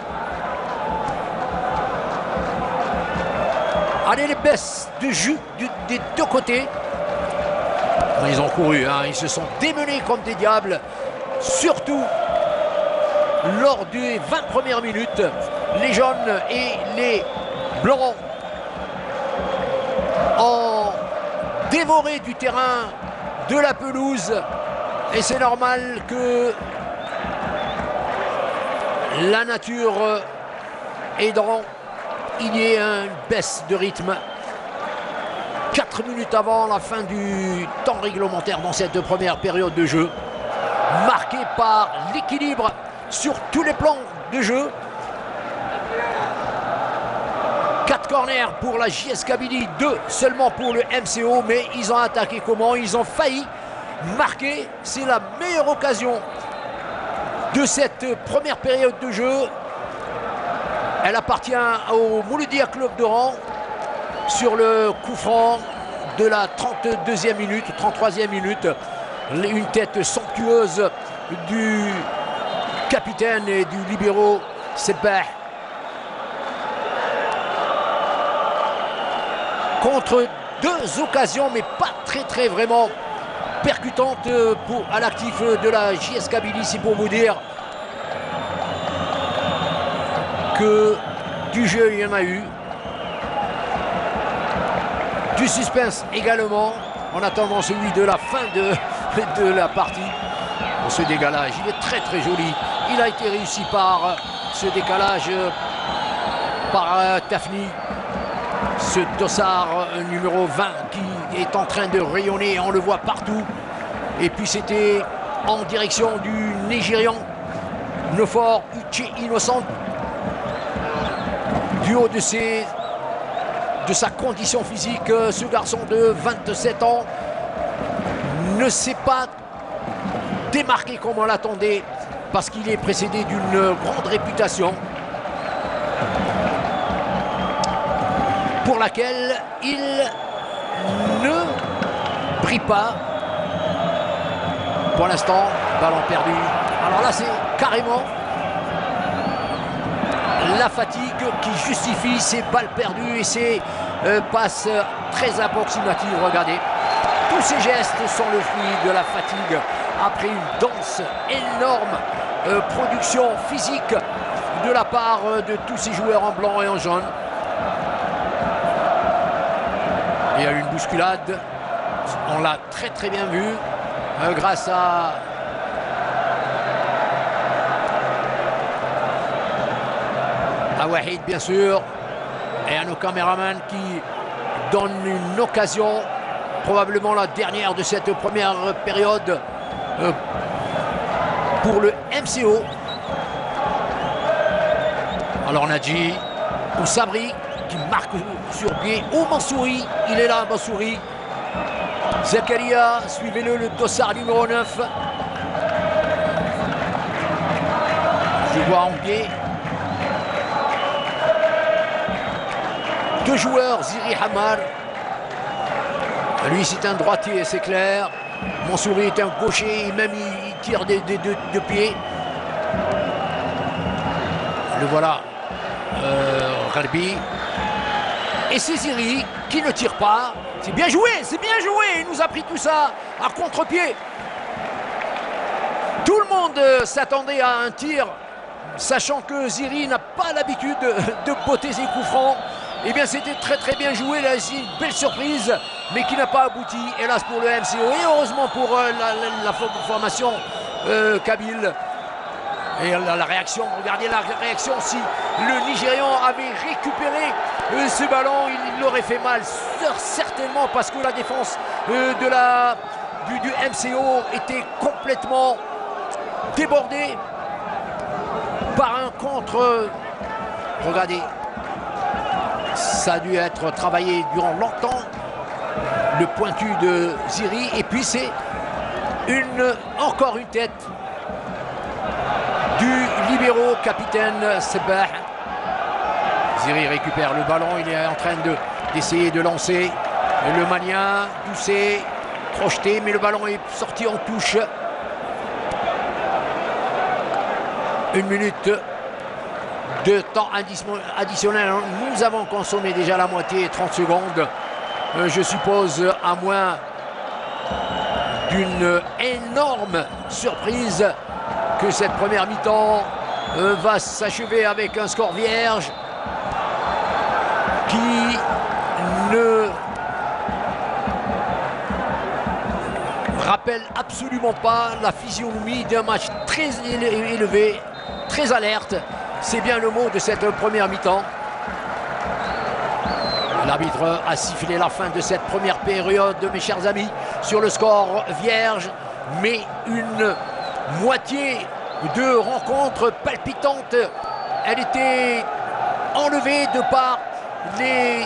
Allez, les baisses de jus du, des deux côtés. Ils ont couru, hein. Ils se sont démenés comme des diables, surtout lors des vingt premières minutes. Les jaunes et les blancs ont dévoré du terrain, de la pelouse, et c'est normal que la nature aidant, il y ait une baisse de rythme. quatre minutes avant la fin du temps réglementaire dans cette première période de jeu, marquée par l'équilibre sur tous les plans de jeu. quatre corners pour la J S Kabylie, deux seulement pour le M C O, mais ils ont attaqué comment? Ils ont failli marquer. C'est la meilleure occasion de cette première période de jeu. Elle appartient au Mouloudia Club d'Oran sur le coup franc de la trente-deuxième minute, trente-troisième minute. Une tête somptueuse du capitaine et du libéro Sebah. Contre deux occasions, mais pas très très vraiment percutantes pour, à l'actif de la J S Kabylie. C'est pour vous dire que du jeu il y en a eu. Du suspense également, en attendant celui de la fin de, de la partie. Bon, ce décalage, il est très très joli. Il a été réussi par ce décalage par Tafni. Ce dossard numéro vingt qui est en train de rayonner, on le voit partout. Et puis c'était en direction du Nigérian Nofor Uche Innocent. Du haut de, ses, de sa condition physique, ce garçon de vingt-sept ans ne s'est pas démarqué comme on l'attendait parce qu'il est précédé d'une grande réputation pour laquelle il ne brille pas. Pour l'instant, ballon perdu. Alors là, c'est carrément la fatigue qui justifie ces balles perdues et ces euh, passes très approximatives. Regardez, tous ces gestes sont le fruit de la fatigue après une dense, énorme euh, production physique de la part euh, de tous ces joueurs en blanc et en jaune. Il y a eu une bousculade, on l'a très très bien vu, euh, grâce à à Wahid bien sûr, et à nos caméramans qui donnent une occasion, probablement la dernière de cette première période euh, pour le M C O. Alors Nadji ou Sabri qui marque sur pied. Oh, Mansouri, il est là, Mansouri. Zakaria, suivez-le, le dossard numéro neuf. Je vois en pied. Deux joueurs, Ziri Hamar. Lui, c'est un droitier, c'est clair. Mansouri est un gaucher, même il tire des deux pieds. Le voilà, euh, Gharbi. Et c'est Ziri qui ne tire pas. C'est bien joué, c'est bien joué. Il nous a pris tout ça à contre-pied. Tout le monde euh, s'attendait à un tir, sachant que Ziri n'a pas l'habitude de, de botter ses coups francs. Eh bien, c'était très très bien joué. Là, c'est une belle surprise, mais qui n'a pas abouti, hélas, pour le M C O. Et heureusement pour euh, la, la, la formation euh, kabyle. Et la, la réaction, regardez la réaction, si le Nigérian avait récupéré euh, ce ballon, il, il l'aurait fait mal, certainement, parce que la défense euh, de la, du, du M C O était complètement débordée par un contre. Regardez, ça a dû être travaillé durant longtemps, le pointu de Ziri, et puis c'est une, encore une tête du libéro capitaine Sebah. Ziri récupère le ballon, il est en train de, d'essayer de lancer. Le Malien, poussé, projeté, mais le ballon est sorti en touche. Une minute de temps additionnel. Nous avons consommé déjà la moitié, trente secondes. Euh, je suppose, à moins d'une énorme surprise, que cette première mi-temps euh, va s'achever avec un score vierge qui ne rappelle absolument pas la physionomie d'un match très élevé, très alerte. C'est bien le mot de cette première mi-temps. L'arbitre a sifflé la fin de cette première période, mes chers amis, sur le score vierge, mais une moitié de rencontre palpitante. Elle était enlevée de par les,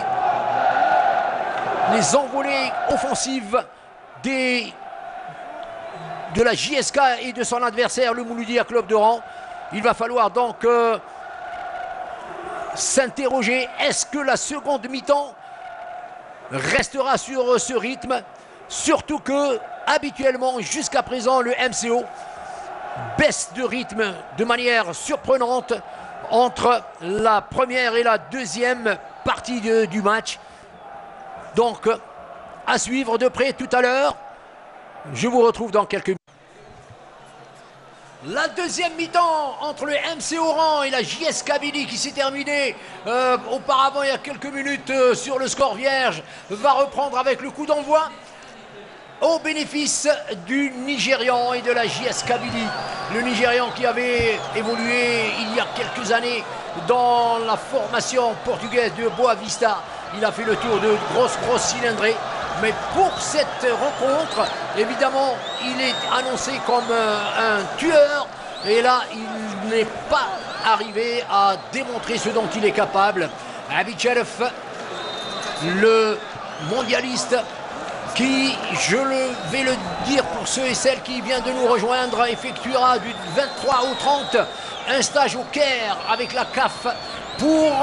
les envolées offensives des, de la J S K et de son adversaire, le Mouloudia Club d'Oran. Il va falloir donc euh, s'interroger, est-ce que la seconde mi-temps restera sur ce rythme? Surtout que, habituellement, jusqu'à présent, le M C O baisse de rythme de manière surprenante entre la première et la deuxième partie de, du match. Donc, à suivre de près tout à l'heure. Je vous retrouve dans quelques minutes. La deuxième mi-temps entre le M C Oran et la J S Kabylie qui s'est terminée euh, auparavant il y a quelques minutes euh, sur le score vierge va reprendre avec le coup d'envoi. au bénéfice du Nigérian et de la J S Kabylie. Le Nigérian qui avait évolué il y a quelques années dans la formation portugaise de Boa Vista. Il a fait le tour de grosses, grosses cylindrées. Mais pour cette rencontre, évidemment, il est annoncé comme un tueur. Et là, il n'est pas arrivé à démontrer ce dont il est capable. Abicharef, le mondialiste, qui, je le vais le dire pour ceux et celles qui viennent de nous rejoindre, effectuera du vingt-trois au trente un stage au Caire avec la C A F pour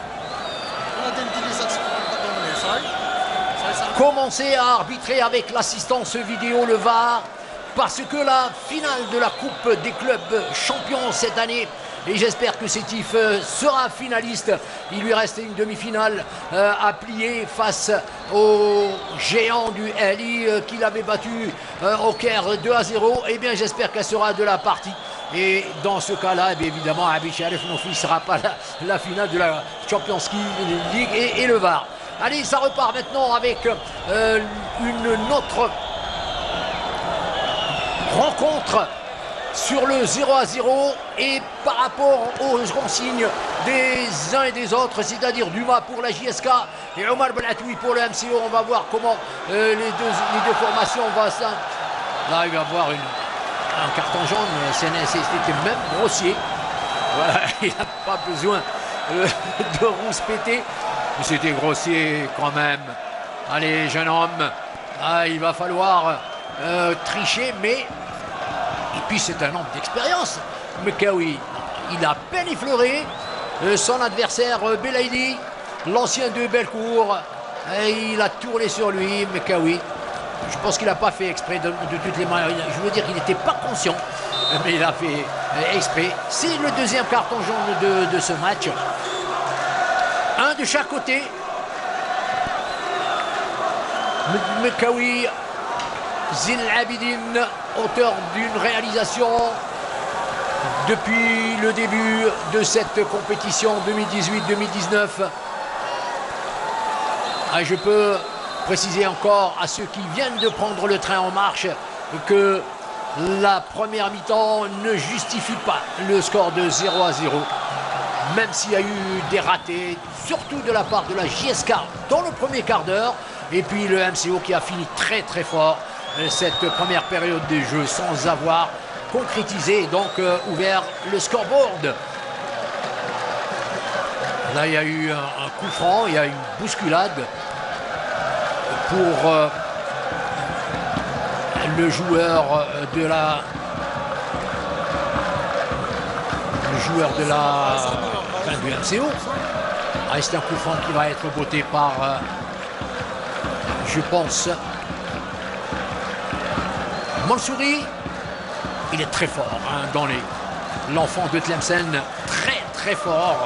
commencer à arbitrer avec l'assistance vidéo, le V A R, parce que la finale de la Coupe des clubs champions cette année, et j'espère que Sétif sera finaliste, il lui reste une demi-finale euh, à plier face au géant du L I euh, qu'il avait battu euh, au Caire deux à zéro. Et bien j'espère qu'elle sera de la partie. Et dans ce cas-là, eh évidemment, Abicharef non plus ne sera pas la, la finale de la Champions League et, et le V A R. Allez, ça repart maintenant avec euh, une autre rencontre sur le zéro à zéro et par rapport aux consignes des uns et des autres, c'est-à-dire Dumas pour la J S K et Omar Belatoui pour le M C O. On va voir comment euh, les, deux, les deux formations vont ça. Là, il va avoir une, un carton jaune, c'était même grossier. Voilà, il n'a pas besoin euh, de rouspéter. C'était grossier quand même. Allez, jeune homme, ah, il va falloir euh, tricher, mais... Et puis c'est un homme d'expérience. Mekawi, il a peine effleuré euh, son adversaire euh, Belaïli, l'ancien de Bellecour. Et il a tourné sur lui, Mekawi. Je pense qu'il n'a pas fait exprès de, de toutes les manières. Je veux dire qu'il n'était pas conscient, mais il a fait euh, exprès. C'est le deuxième carton jaune de, de ce match. Un de chaque côté. Mekawi Zine Abidine, auteur d'une réalisation depuis le début de cette compétition deux mille dix-huit deux mille dix-neuf. Ah, je peux préciser encore à ceux qui viennent de prendre le train en marche que la première mi-temps ne justifie pas le score de zéro à zéro. Même s'il y a eu des ratés, surtout de la part de la J S K dans le premier quart d'heure. Et puis le M C O qui a fini très très fort cette première période de jeu sans avoir concrétisé et donc euh, ouvert le scoreboard. Là, il y a eu un, un coup franc, il y a une bousculade pour euh, le joueur de la le joueur de la enfin, du M C O. Ah, c'est un coup franc qui va être botté par euh, je pense Mansouri. Il est très fort hein, dans les l'enfant de Tlemcen, très très fort.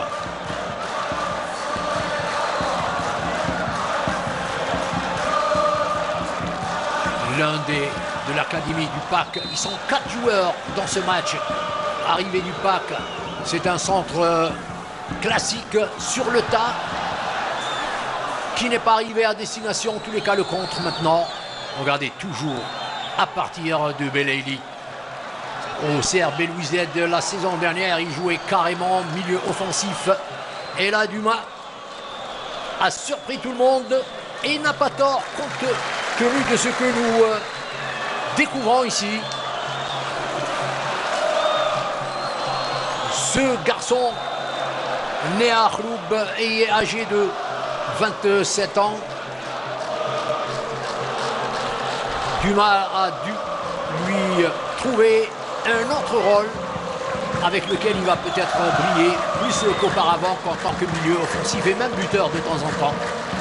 L'un des de l'académie du P A C, ils sont quatre joueurs dans ce match. Arrivé du P A C, c'est un centre euh, classique sur le tas qui n'est pas arrivé à destination. En tous les cas, le contre maintenant. Regardez, toujours à partir de Belaïli. Au C R B Louis Z la saison dernière, il jouait carrément milieu offensif. Et là, Dumas a surpris tout le monde et il n'a pas tort compte tenu de ce que nous euh, découvrons ici. Ce garçon né à Khloub et âgé de vingt-sept ans. Dumas a dû lui trouver un autre rôle avec lequel il va peut-être briller plus qu'auparavant qu'en tant que milieu offensif et même buteur de temps en temps.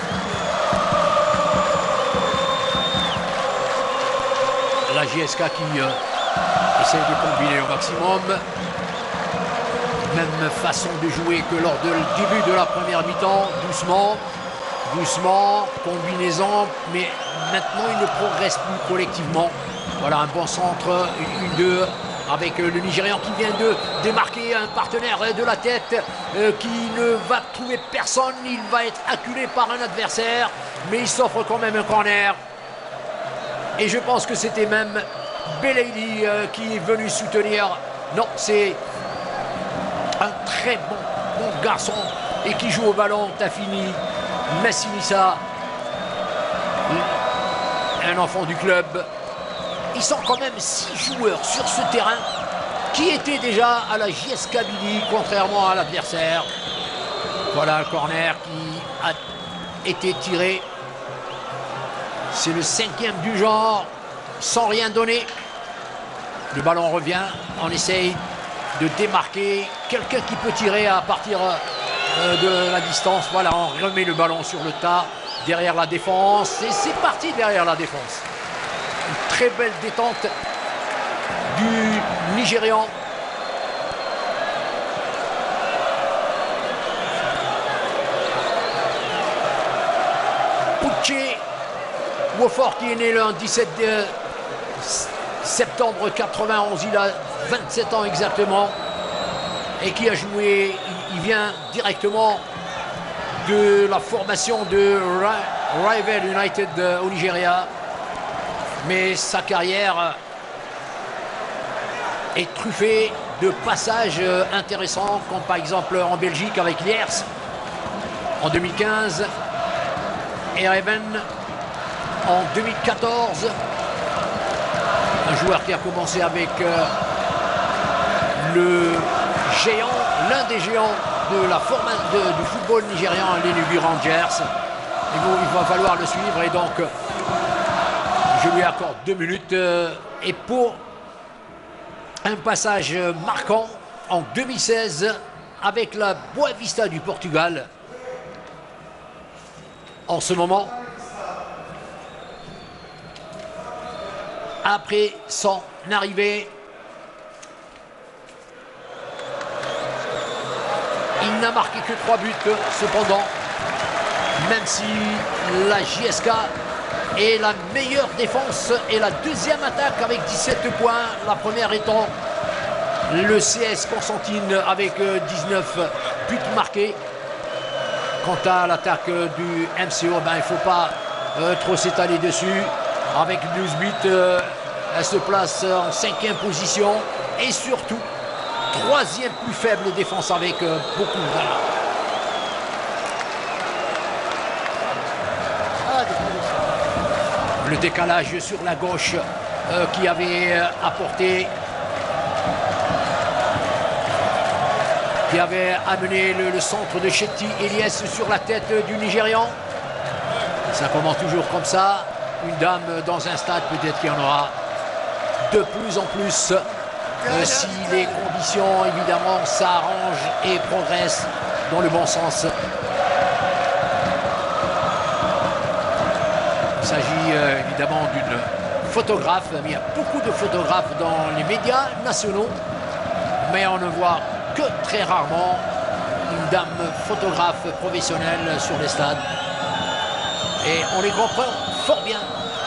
La J S K qui euh, essaie de combiner au maximum. Même façon de jouer que lors du début de la première mi-temps, doucement, doucement, combinaison, mais maintenant il ne progresse plus collectivement. Voilà un bon centre, une deux avec le Nigérian qui vient de démarquer un partenaire de la tête euh, qui ne va trouver personne. Il va être acculé par un adversaire, mais il s'offre quand même un corner. Et je pense que c'était même Belaïli euh, qui est venu soutenir. Non, c'est un très bon, bon garçon et qui joue au ballon. Tafini Messinissa, un enfant du club. Ils sont quand même six joueurs sur ce terrain qui étaient déjà à la J S Kabylie, contrairement à l'adversaire. Voilà le corner qui a été tiré. C'est le cinquième du genre, sans rien donner. Le ballon revient, on essaye de démarquer quelqu'un qui peut tirer à partir euh, de la distance. Voilà, on remet le ballon sur le tas, derrière la défense. Et c'est parti derrière la défense. Une très belle détente du Nigérian. Pucci Wofford qui est né le dix-sept septembre quatre-vingt-onze, il a vingt-sept ans exactement et qui a joué, il vient directement de la formation de Rival United au Nigeria, mais sa carrière est truffée de passages intéressants comme par exemple en Belgique avec Liers en deux mille quinze et Even en deux mille quatorze. Un joueur qui a commencé avec euh, le géant, l'un des géants de la forme de, du football nigérian, l'Enugu Rangers. Et bon, il va falloir le suivre et donc je lui accorde deux minutes. Euh, et pour un passage marquant en deux mille seize avec la Boavista du Portugal. En ce moment, après son arrivée, il n'a marqué que trois buts cependant, même si la J S K est la meilleure défense et la deuxième attaque avec dix-sept points, la première étant le C S Constantine avec dix-neuf buts marqués. Quant à l'attaque du M C O, ben, il ne faut pas euh, trop s'étaler dessus. Avec douze buts, euh, elle se place en cinquième position et surtout troisième plus faible défense avec euh, beaucoup de valeur. Le décalage sur la gauche euh, qui avait euh, apporté, qui avait amené le, le centre de Chetty Elias sur la tête du Nigérian. Ça commence toujours comme ça. Une dame dans un stade, peut-être qu'il y en aura de plus en plus euh, si les conditions évidemment s'arrangent et progressent dans le bon sens. Il s'agit euh, évidemment d'une photographe, mais il y a beaucoup de photographes dans les médias nationaux, mais on ne voit que très rarement une dame photographe professionnelle sur les stades. Et on les comprend fort bien.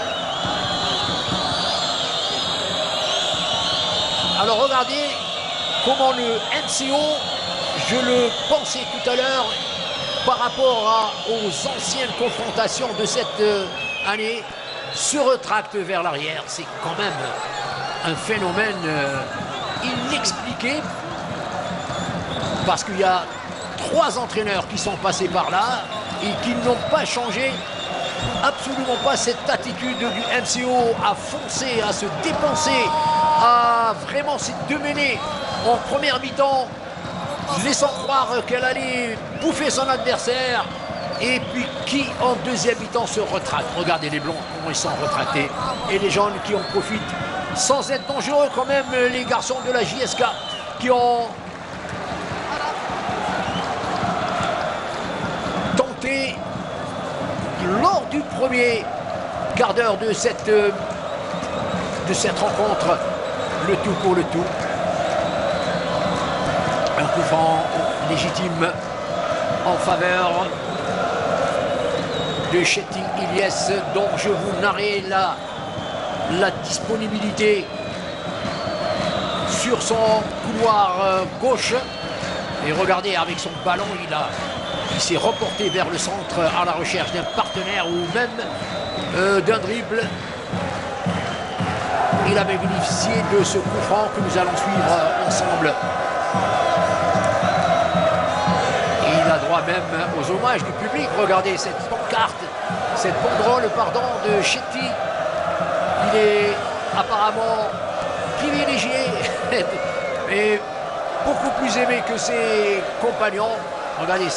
Alors regardez comment le M C O, je le pensais tout à l'heure, par rapport à, aux anciennes confrontations de cette euh, année, se retracte vers l'arrière. C'est quand même un phénomène euh, inexpliqué, parce qu'il y a trois entraîneurs qui sont passés par là et qui n'ont pas changé absolument pas cette attitude du M C O à foncer, à se dépenser, à vraiment se démener en première mi-temps, laissant croire qu'elle allait bouffer son adversaire, et puis qui en deuxième mi-temps se retracte. Regardez les blonds, comment ils sont retractés, et les jeunes qui en profitent, sans être dangereux quand même, les garçons de la J S K qui ont tenté lors du premier quart d'heure de cette, de cette rencontre, le tout pour le tout. Un coup franc légitime en faveur de Chetty Elias, dont je vous narrais la, la disponibilité sur son couloir gauche. Et regardez, avec son ballon, il a il s'est reporté vers le centre à la recherche d'un partenaire ou même euh, d'un dribble. il avait bénéficié de ce coup franc que nous allons suivre ensemble. Et il a droit même aux hommages du public. Regardez cette pancarte, cette banderole, pardon, de Chetty. Il est apparemment privilégié et beaucoup plus aimé que ses compagnons. Regardez.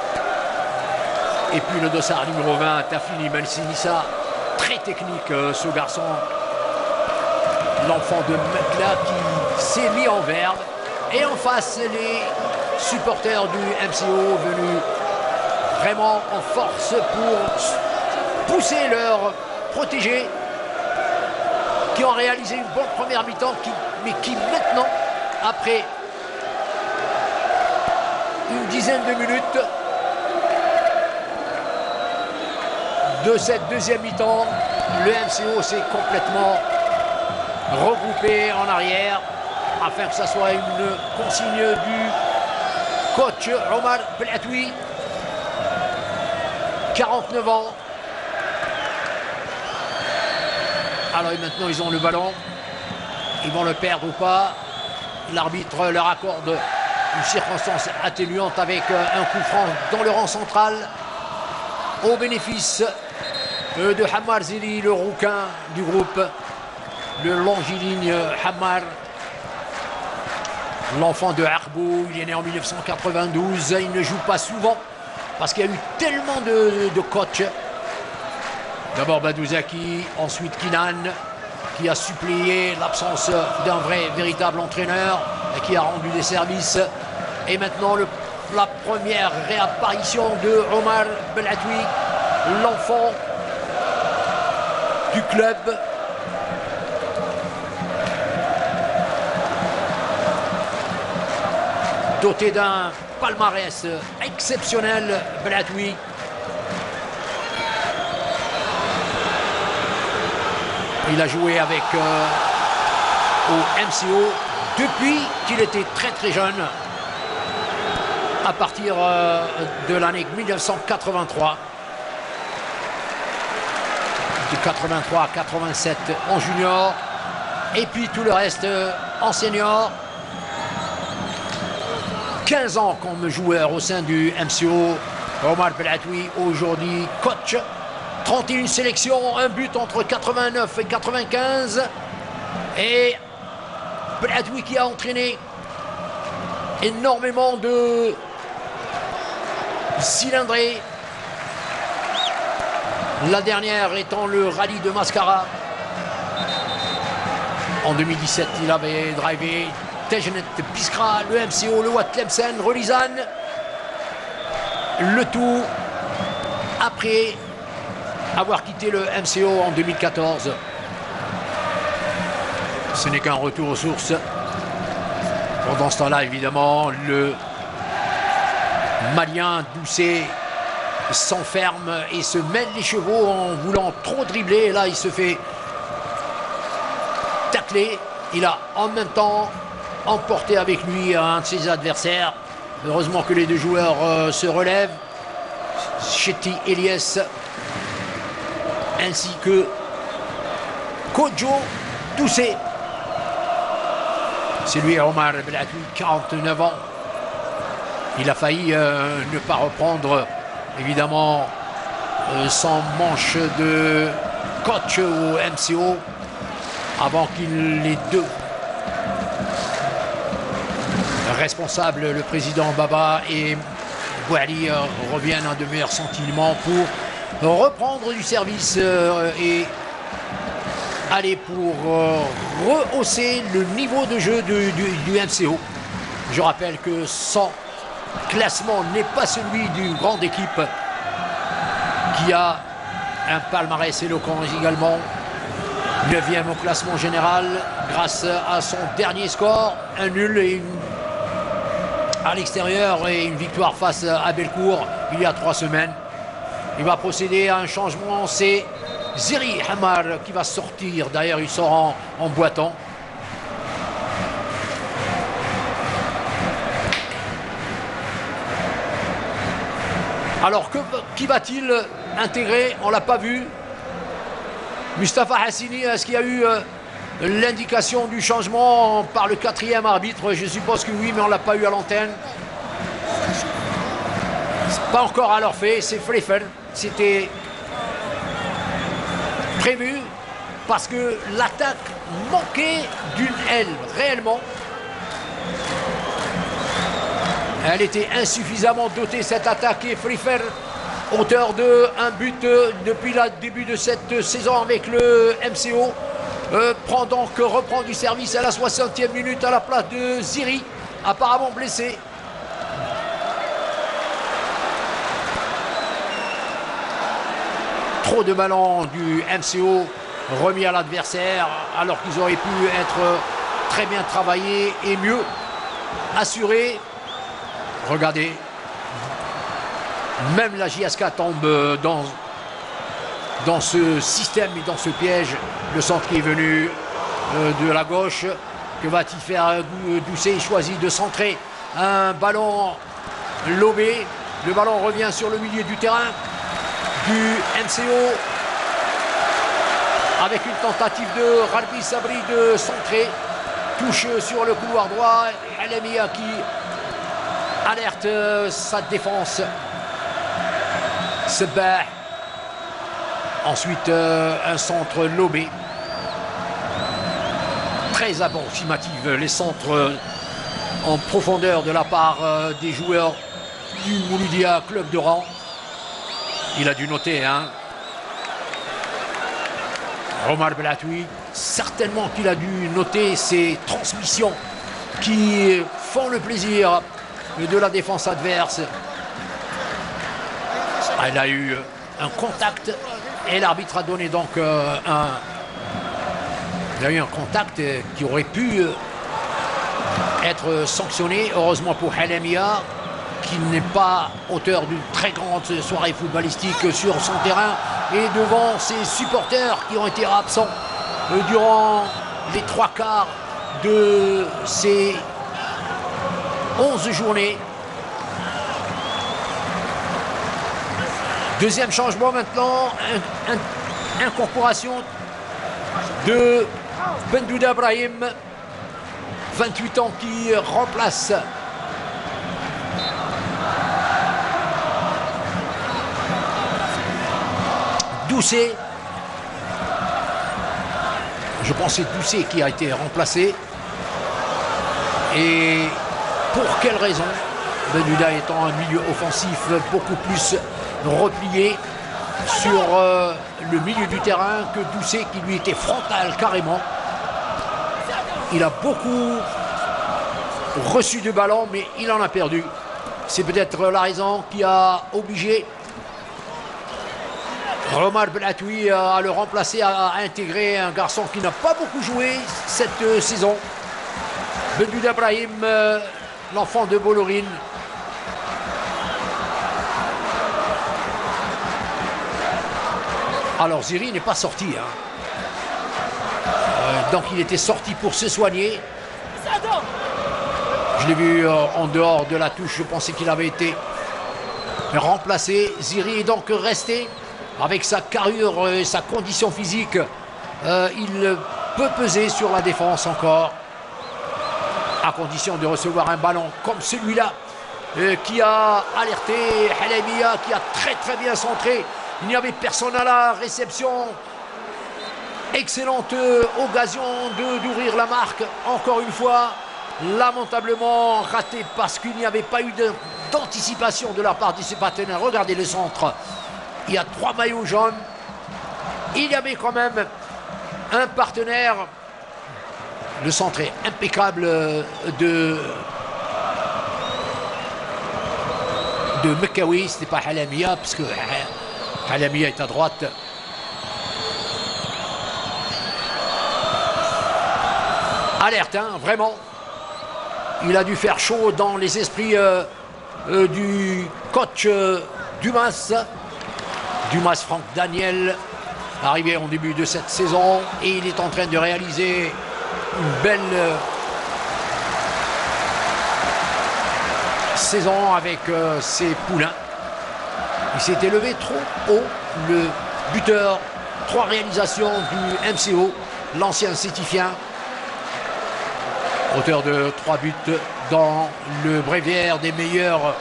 Et puis le dossard numéro vingt, Tafini Malsinissa, très technique ce garçon. L'enfant de Mekla qui s'est mis en verve. Et en face, les supporters du M C O venus vraiment en force pour pousser leurs protégés qui ont réalisé une bonne première mi-temps, mais qui maintenant, après une dizaine de minutes de cette deuxième mi-temps, le M C O s'est complètement regroupé en arrière afin que ça soit une consigne du coach Omar Belatoui, quarante-neuf ans. Alors maintenant ils ont le ballon, ils vont le perdre ou pas. L'arbitre leur accorde une circonstance atténuante avec un coup franc dans le rang central au bénéfice de Hammar Zili, le rouquin du groupe, le longiligne Hammar, l'enfant de Arbou. Il est né en mille neuf cent quatre-vingt-douze, il ne joue pas souvent parce qu'il y a eu tellement de, de coachs. D'abord Badouzaki, ensuite Kinan, qui a suppléé l'absence d'un vrai, véritable entraîneur et qui a rendu des services. Et maintenant le, la première réapparition de Omar Belatoui, l'enfant du club. Doté d'un palmarès exceptionnel, Belatoui. Il a joué avec euh, au M C O depuis qu'il était très très jeune, à partir euh, de l'année mille neuf cent quatre-vingt-trois. De quatre-vingt-trois à quatre-vingt-sept en junior, et puis tout le reste euh, en senior. quinze ans comme joueur au sein du M C O. Omar Belatoui, aujourd'hui coach. trente et une sélections, un but entre quatre-vingt-neuf et quatre-vingt-quinze. Et Belatoui qui a entraîné énormément de cylindrées. La dernière étant le rallye de Mascara. En deux mille dix-sept, il avait drivé Tejnet Biskra, le M C O, le Wat Tlemcen, Relizan. Le tout après avoir quitté le M C O en deux mille quatorze. Ce n'est qu'un retour aux sources. Pendant ce temps-là, évidemment, le Malien Doucet s'enferme et se mêle les chevaux en voulant trop dribbler. Et là, il se fait tacler. Il a en même temps emporté avec lui un de ses adversaires. Heureusement que les deux joueurs euh, se relèvent. Chetty Elias ainsi que Kojo Doucet. C'est lui, Omar Belatoui, quarante-neuf ans. Il a failli euh, ne pas reprendre, évidemment, euh, son manche de coach au M C O avant qu'il les deux responsables, le président Baba et Bouali, euh, reviennent à de meilleurs sentiments pour reprendre du service euh, et aller pour euh, rehausser le niveau de jeu du, du, du M C O. Je rappelle que son classement n'est pas celui d'une grande équipe qui a un palmarès éloquent également. neuvième au classement général grâce à son dernier score, un nul et une à l'extérieur et une victoire face à Bellecour il y a trois semaines. Il va procéder à un changement, c'est Ziri Hammar qui va sortir. D'ailleurs, il sort en, en boitant. Alors, que, qui va-t-il intégrer? On ne l'a pas vu. Mustafa Hassini, est-ce qu'il y a eu euh, l'indication du changement par le quatrième arbitre? Je suppose que oui, mais on ne l'a pas eu à l'antenne. Pas encore à leur fait, c'est Fleffen. C'était prévu parce que l'attaque manquait d'une aile, réellement. Elle était insuffisamment dotée, cette attaque, et Fleffen, auteur d'un but depuis le début de cette saison avec le M C O, euh, prend donc, reprend du service à la soixantième minute à la place de Ziri, apparemment blessé. Trop de ballons du M C O remis à l'adversaire, alors qu'ils auraient pu être très bien travaillés et mieux assurés. Regardez, même la J S K tombe dans, dans ce système et dans ce piège. Le centre qui est venu euh, de la gauche. Que va-t-il faire? Doucet choisit de centrer un ballon lobé. Le ballon revient sur le milieu du terrain du M C O avec une tentative de Ralbi Sabri de centrer. Touche sur le couloir droit. Alamia qui alerte euh, sa défense. Sebah. Ensuite, euh, un centre lobé. Très approximatif, les centres euh, en profondeur de la part euh, des joueurs du Mouloudia Club d'Oran. Il a dû noter, hein. Omar Belatoui, certainement qu'il a dû noter ces transmissions qui font le plaisir de la défense adverse. Il a eu un contact et l'arbitre a donné donc euh, un... Il a eu un contact qui aurait pu être sanctionné. Heureusement pour Halamia, qui n'est pas auteur d'une très grande soirée footballistique sur son terrain et devant ses supporters qui ont été absents durant les trois quarts de ces onze journées. Deuxième changement maintenant, un, un, incorporation de Bendouda Brahim, vingt-huit ans, qui remplace Doucet. Je pense que c'est Doucet qui a été remplacé. Et pour quelle raison? Bendouda étant un milieu offensif beaucoup plus replié sur euh, le milieu du terrain que Doucet, qui lui était frontal carrément. Il a beaucoup reçu de ballons, mais il en a perdu. C'est peut-être la raison qui a obligé Omar Belatoui à le remplacer, à intégrer un garçon qui n'a pas beaucoup joué cette euh, saison. Bendouda Brahim, euh, l'enfant de Bolorine. Alors Ziri n'est pas sorti, hein. euh, donc il était sorti pour se soigner. Je l'ai vu euh, en dehors de la touche, je pensais qu'il avait été remplacé. Ziri est donc resté avec sa carrure et sa condition physique. Euh, il peut peser sur la défense encore, à condition de recevoir un ballon comme celui-là euh, qui a alerté Halamia, qui a très très bien centré. Il n'y avait personne à la réception. Excellente occasion d'ouvrir la marque. Encore une fois, lamentablement raté parce qu'il n'y avait pas eu d'anticipation de la part de ses partenaires. Regardez le centre. Il y a trois maillots jaunes. Il y avait quand même un partenaire. Le centre est impeccable de, de Mekawi. Ce n'est pas Halamia, parce que Halamia est à droite. Alerte, hein, vraiment. Il a dû faire chaud dans les esprits euh, euh, du coach euh, Dumas. Dumas Franck Daniel, arrivé en début de cette saison. Et il est en train de réaliser une belle euh, saison avec euh, ses poulains. Il s'est élevé trop haut, le buteur. Trois réalisations du M C O. l'ancien Sétifien. Auteur de trois buts dans le bréviaire des meilleurs.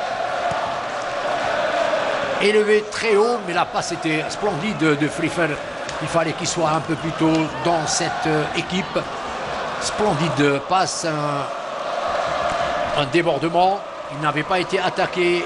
Élevé très haut, mais la passe était splendide de Fliffer. Il fallait qu'il soit un peu plus tôt dans cette équipe. Splendide passe, un, un débordement. Il n'avait pas été attaqué.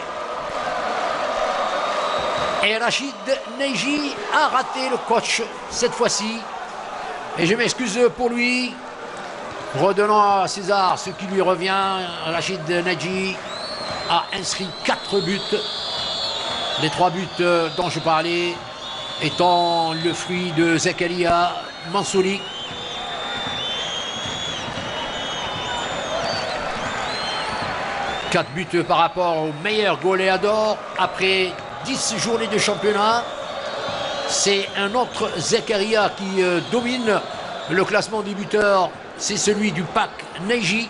Et Rachid Neji a raté le coach cette fois-ci. Et je m'excuse pour lui. Redonnant à César ce qui lui revient, Rachid Neji a inscrit quatre buts. Les trois buts dont je parlais étant le fruit de Zakaria Mansouri. quatre buts par rapport au meilleur goléador après dix journées de championnat. C'est un autre Zakaria qui euh, domine le classement des buteurs. C'est celui du P A C Neji.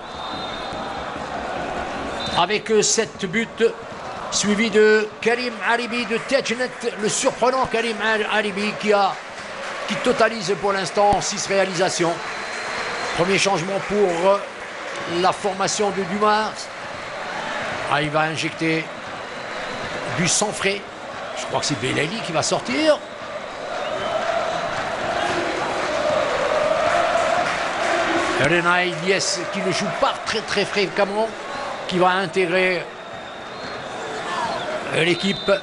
Avec sept buts, suivi de Karim Aribi de Tejnet, le surprenant Karim Aribi qui, a, qui totalise pour l'instant six réalisations. Premier changement pour la formation de Dumas. Ah, il va injecter du sang frais. Je crois que c'est Belaïli qui va sortir. Rena Ilyes qui ne joue pas très très fréquemment, qui va intégrer l'équipe.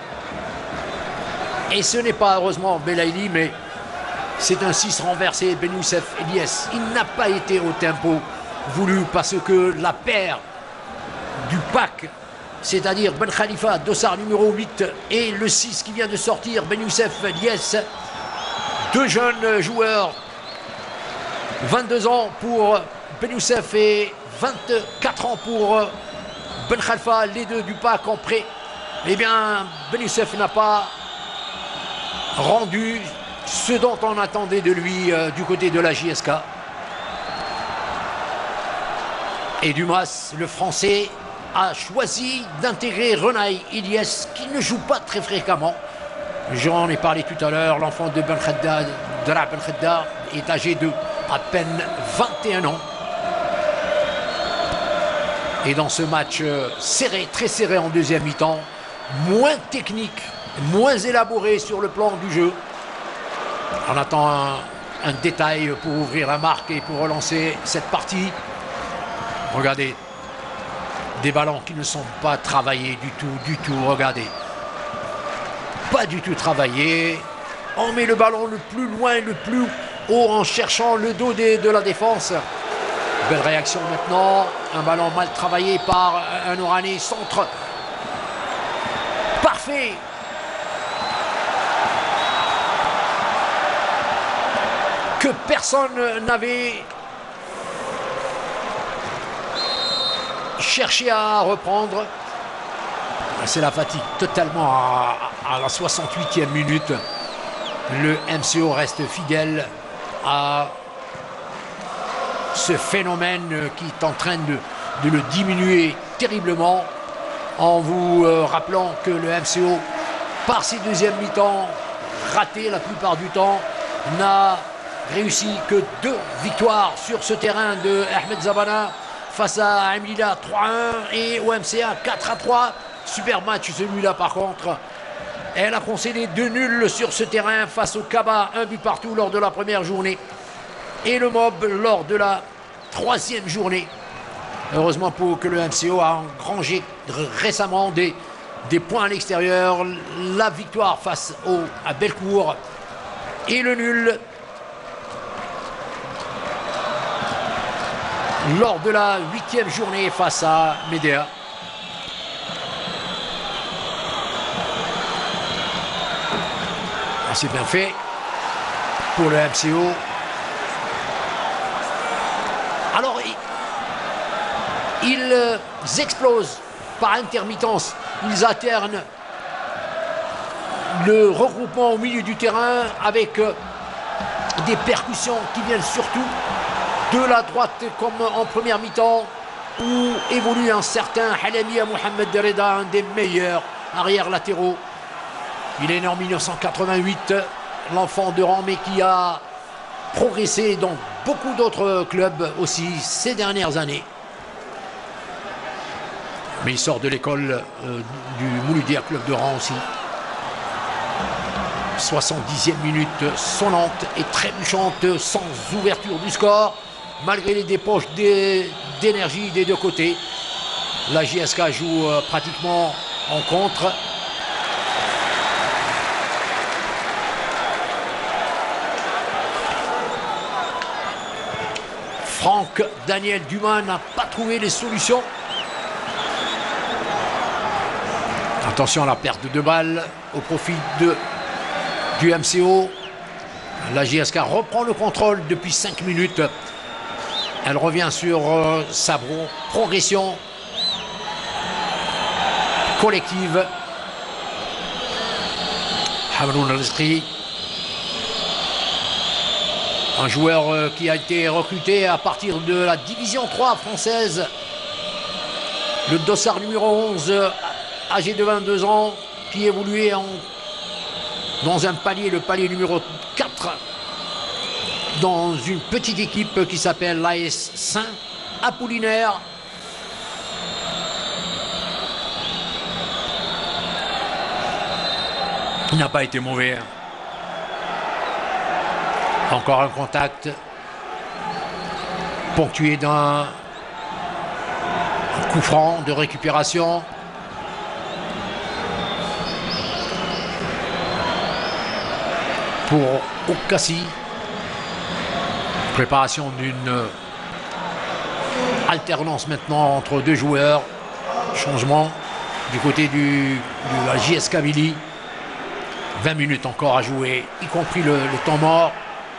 Et ce n'est pas heureusement Belaïli, mais c'est un six renversé, Ben Youssef Ilyes. Il n'a pas été au tempo voulu parce que la paire du P A C, c'est-à-dire Ben Khalifa, dossard numéro huit, et le six qui vient de sortir, Ben Youssef Ilyes, deux jeunes joueurs, vingt-deux ans pour Ben Youssef et vingt-quatre ans pour Ben Khalifa, les deux du P A C en prêt. Eh bien, Ben Youssef n'a pas rendu ce dont on attendait de lui euh, du côté de la J S K. Et Dumas, le Français, a choisi d'intégrer Renaï Ilyes, qui ne joue pas très fréquemment. J'en ai parlé tout à l'heure, l'enfant de Ben Khedda, Dra Ben Khedda, est âgé de à peine vingt et un ans. Et dans ce match serré, très serré en deuxième mi-temps, moins technique, moins élaboré sur le plan du jeu. On attend un, un détail pour ouvrir la marque et pour relancer cette partie. Regardez, des ballons qui ne sont pas travaillés du tout, du tout, regardez. Pas du tout travaillés. On met le ballon le plus loin, le plus haut en cherchant le dos des, de la défense. Belle réaction maintenant. Un ballon mal travaillé par un Oranais, centre. Parfait. Que personne n'avait cherché à reprendre. C'est la fatigue totalement à, à la soixante-huitième minute. Le M C O reste fidèle à ce phénomène qui est en train de, de le diminuer terriblement, en vous euh, rappelant que le M C O, par ses deuxièmes mi-temps ratés la plupart du temps, n'a réussi que deux victoires sur ce terrain de Ahmed Zabana face à Amlila trois à un et au M C A quatre à trois. Super match celui-là par contre. Elle a concédé deux nuls sur ce terrain face au Kaba, un but partout lors de la première journée. Et le Mob lors de la troisième journée. Heureusement pour que le M C O a engrangé récemment des, des points à l'extérieur. La victoire face au, à Bellecour et le nul lors de la huitième journée face à Médéa. C'est bien fait pour le M C O. Alors, ils, ils explosent par intermittence. Ils alternent le regroupement au milieu du terrain avec des percussions qui viennent surtout de la droite comme en première mi-temps où évolue un certain Halamia Mohamed Reda, un des meilleurs arrières latéraux. Il est né en mille neuf cent quatre-vingt-huit, l'enfant de Ramé qui a progressé dans beaucoup d'autres clubs aussi ces dernières années. Mais il sort de l'école euh, du Mouloudia Club de Rang aussi. soixante-dixième minute sonnante et trébuchante, sans ouverture du score, malgré les débauches d'énergie des deux côtés. La J S K joue euh, pratiquement en contre. Franck Daniel Dumas n'a pas trouvé les solutions. Attention à la perte de balle au profit de, du M C O. La J S K reprend le contrôle depuis cinq minutes. Elle revient sur euh, sa progression collective. Hamroun Rizki, un joueur euh, qui a été recruté à partir de la division trois française. Le dossard numéro onze, âgé de vingt-deux ans, qui évoluait en, dans un palier, le palier numéro quatre, dans une petite équipe qui s'appelle l'A S Saint-Apollinaire. Il n'a pas été mauvais. Encore un contact ponctué d'un coup franc de récupération. Pour Okassi. Préparation d'une alternance maintenant entre deux joueurs. Changement du côté du, de la J S Kabylie. vingt minutes encore à jouer, y compris le, le temps mort.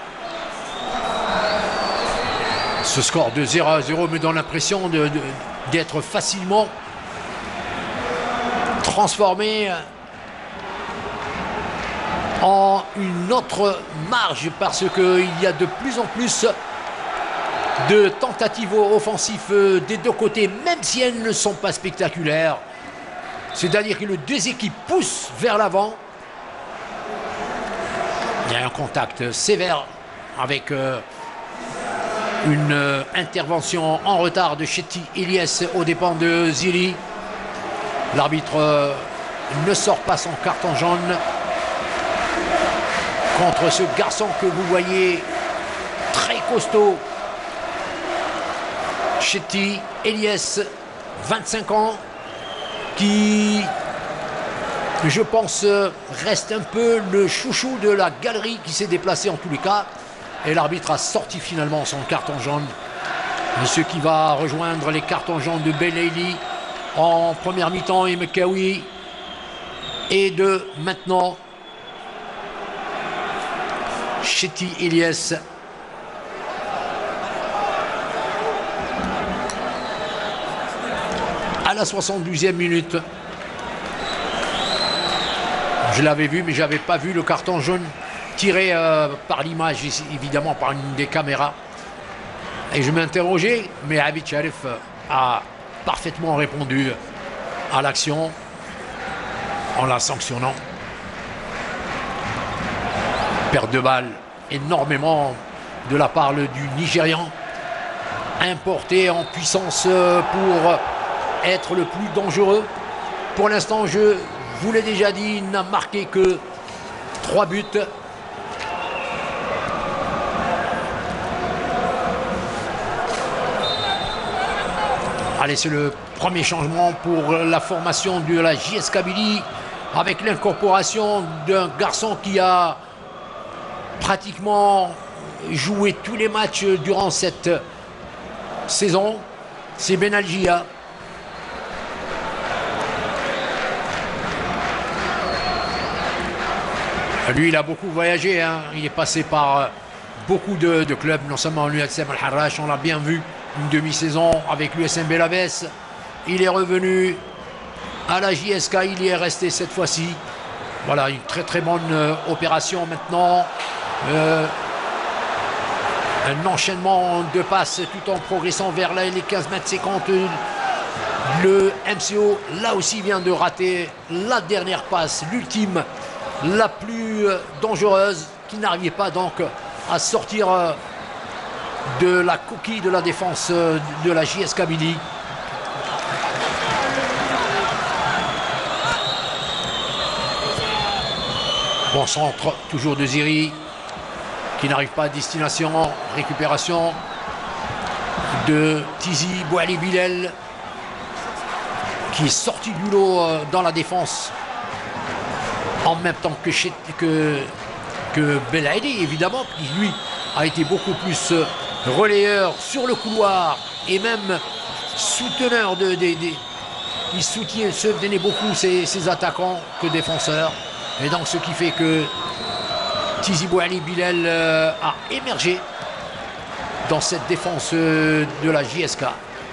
Ce score de zéro à zéro me donne l'impression de, de, d'être facilement transformé en une autre marge, parce qu'il y a de plus en plus de tentatives offensives des deux côtés, même si elles ne sont pas spectaculaires. C'est-à-dire que les deux équipes poussent vers l'avant. Il y a un contact sévère avec euh, une euh, intervention en retard de Chetty Elias aux dépens de Zili. L'arbitre euh, ne sort pas son carton jaune contre ce garçon que vous voyez très costaud. Chetty Elias, vingt-cinq ans, qui, je pense, reste un peu le chouchou de la galerie, qui s'est déplacé en tous les cas. Et l'arbitre a sorti finalement son carton jaune. Ce qui va rejoindre les cartons jaunes de Belaïli en première mi-temps et Mekawi. Et de maintenant Chetty Elias. À la soixante-douzième minute. Je l'avais vu, mais je n'avais pas vu le carton jaune tiré euh, par l'image, évidemment par une des caméras. Et je m'interrogeais, mais Abid Sharif a parfaitement répondu à l'action en la sanctionnant. Perte de balle énormément de la part du Nigérian, importé en puissance pour être le plus dangereux. Pour l'instant, je vous l'ai déjà dit, il n'a marqué que trois buts. Allez, c'est le premier changement pour la formation de la J S Kabylie, avec l'incorporation d'un garçon qui a pratiquement joué tous les matchs durant cette saison. C'est Benalgia. Lui, il a beaucoup voyagé, hein. Il est passé par beaucoup de, de clubs, non seulement l'U S M Al-Harrach, on l'a bien vu, une demi-saison avec l'U S M Belabès. Il est revenu à la J S K, il y est resté cette fois-ci. Voilà, une très très bonne euh, opération maintenant. Euh, un enchaînement de passes tout en progressant vers là, les quinze mètres cinquante. Le M C O, là aussi, vient de rater la dernière passe, l'ultime, la plus dangereuse, qui n'arrivait pas donc à sortir de la coquille de la défense de la J S Kabylie. Bon centre, toujours de Ziri, qui n'arrive pas à destination. Récupération de Tizi Bouali Bilal, qui est sorti du lot dans la défense en même temps que, que, que Belaïdi, évidemment, qui lui a été beaucoup plus relayeur sur le couloir et même souteneur de, de, de il soutient, soutenait beaucoup ses, ses attaquants que défenseurs. Et donc ce qui fait que Tizi Bouali Bilal euh, a émergé dans cette défense euh, de la J S K.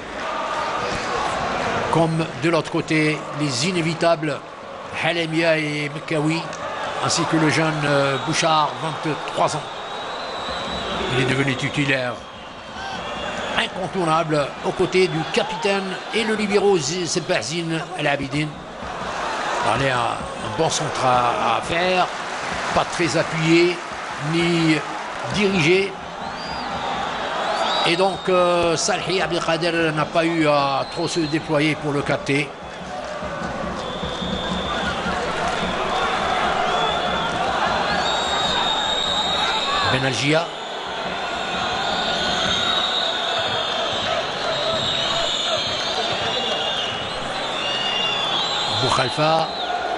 Comme de l'autre côté, les inévitables Halemia et Mekawi, ainsi que le jeune euh, Bouchard, vingt-trois ans. Il est devenu titulaire incontournable aux côtés du capitaine et le libéraux Sebahzine El Abidine. Allez, un, un bon centre à, à faire, pas très appuyé ni dirigé. Et donc euh, Salhi Abdelkader n'a pas eu à trop se déployer pour le capter. Benalgia. Boukhalifa,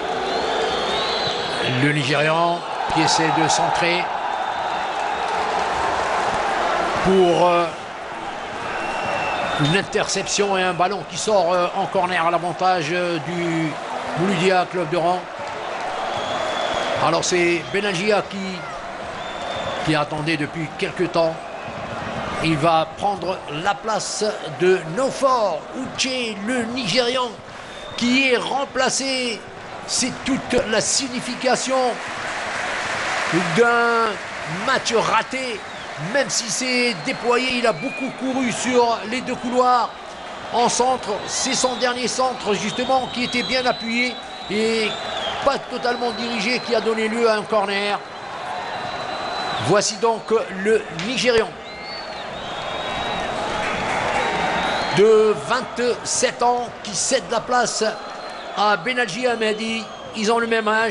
le Nigérian qui essaie de centrer pour euh, une interception et un ballon qui sort euh, en corner à l'avantage euh, du Mouloudia Club de Oran. Alors c'est Benalgia qui, qui attendait depuis quelques temps. Il va prendre la place de Nofor Uche, le Nigérian, qui est remplacé. C'est toute la signification d'un match raté. Même si c'est déployé, il a beaucoup couru sur les deux couloirs. En centre, c'est son dernier centre justement qui était bien appuyé et pas totalement dirigé, qui a donné lieu à un corner. Voici donc le Nigérian de vingt-sept ans qui cède la place à Benalji Hamadi. Ils ont le même âge.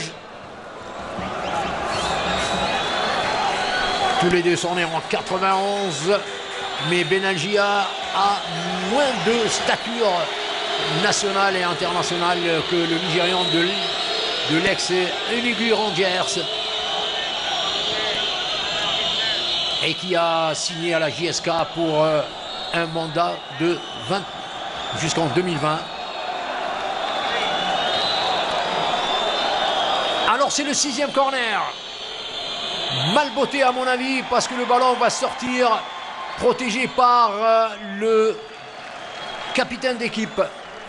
Tous les deux sont nés en quatre-vingt-onze, mais Benalji a moins de stature nationale et internationale que le Nigérian de, de l'ex-Unigu Rangers, et qui a signé à la J S K pour euh, un mandat de vingt jusqu'en deux mille vingt. Alors c'est le sixième corner. Mal botté à mon avis, parce que le ballon va sortir protégé par euh, le capitaine d'équipe.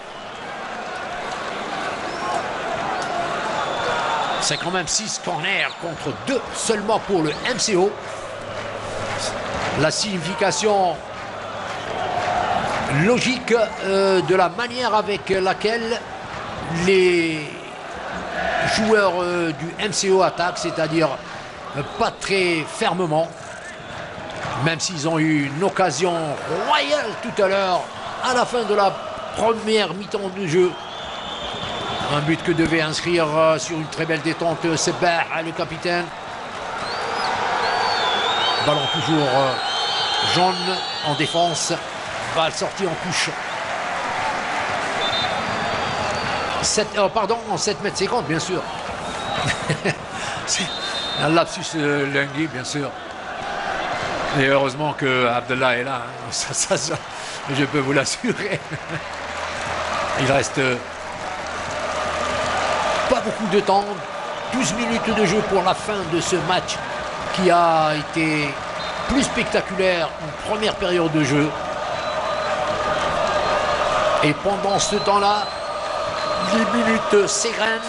C'est quand même six corners contre deux seulement pour le M C O. La signification logique euh, de la manière avec laquelle les joueurs euh, du M C O attaquent, c'est-à-dire euh, pas très fermement, même s'ils ont eu une occasion royale tout à l'heure à la fin de la première mi-temps du jeu. Un but que devait inscrire euh, sur une très belle détente Sebah, le capitaine. Ballon toujours euh, jaune en défense. Balle sortie en touche. sept, euh, pardon, en sept mètres cinquante, bien sûr. C'est un lapsus euh, Lenghi, bien sûr. Et heureusement que Abdallah est là. Hein. Ça, ça, ça, je peux vous l'assurer. Il reste euh, pas beaucoup de temps. douze minutes de jeu pour la fin de ce match qui a été plus spectaculaire en première période de jeu. Et pendant ce temps-là, les minutes s'égrènent.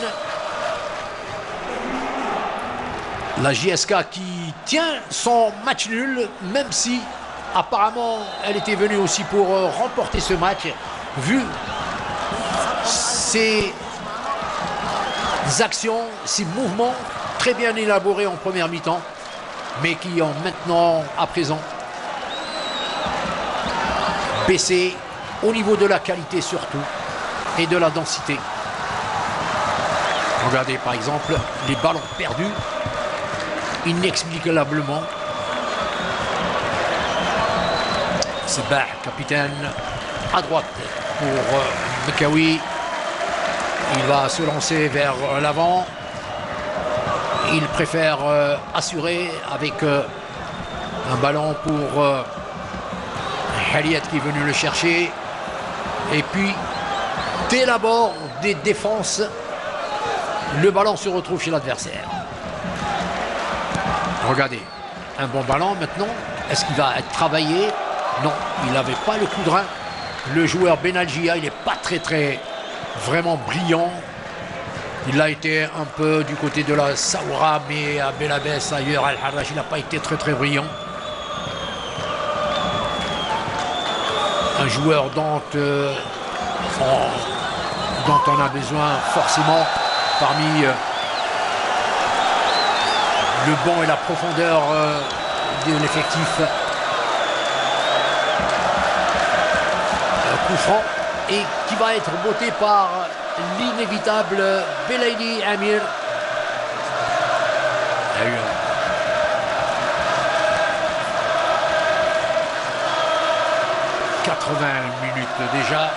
La J S K qui tient son match nul, même si apparemment elle était venue aussi pour remporter ce match, vu ses actions, ses mouvements très bien élaborés en première mi-temps. mais qui ont maintenant, à présent, baissé au niveau de la qualité surtout et de la densité. Regardez par exemple les ballons perdus inexplicablement. Sebah, capitaine, à droite pour euh, Mekawi. Il va se lancer vers euh, l'avant. Il préfère euh, assurer avec euh, un ballon pour euh, Haliet qui est venu le chercher. Et puis, dès l'abord des défenses, le ballon se retrouve chez l'adversaire. Regardez, un bon ballon maintenant. Est-ce qu'il va être travaillé? Non, il n'avait pas le coup de rein. Le joueur Benalgia, il n'est pas très très vraiment brillant. Il a été un peu du côté de la Saoura, mais à Belabès, ailleurs, Al-Harrach, il n'a pas été très très brillant. Un joueur dont, euh, on, dont on a besoin forcément parmi euh, le banc et la profondeur euh, de l'effectif. Coup franc et qui va être botté par l'inévitable Belaïli Amir. Il y a eu un... quatre-vingts minutes déjà.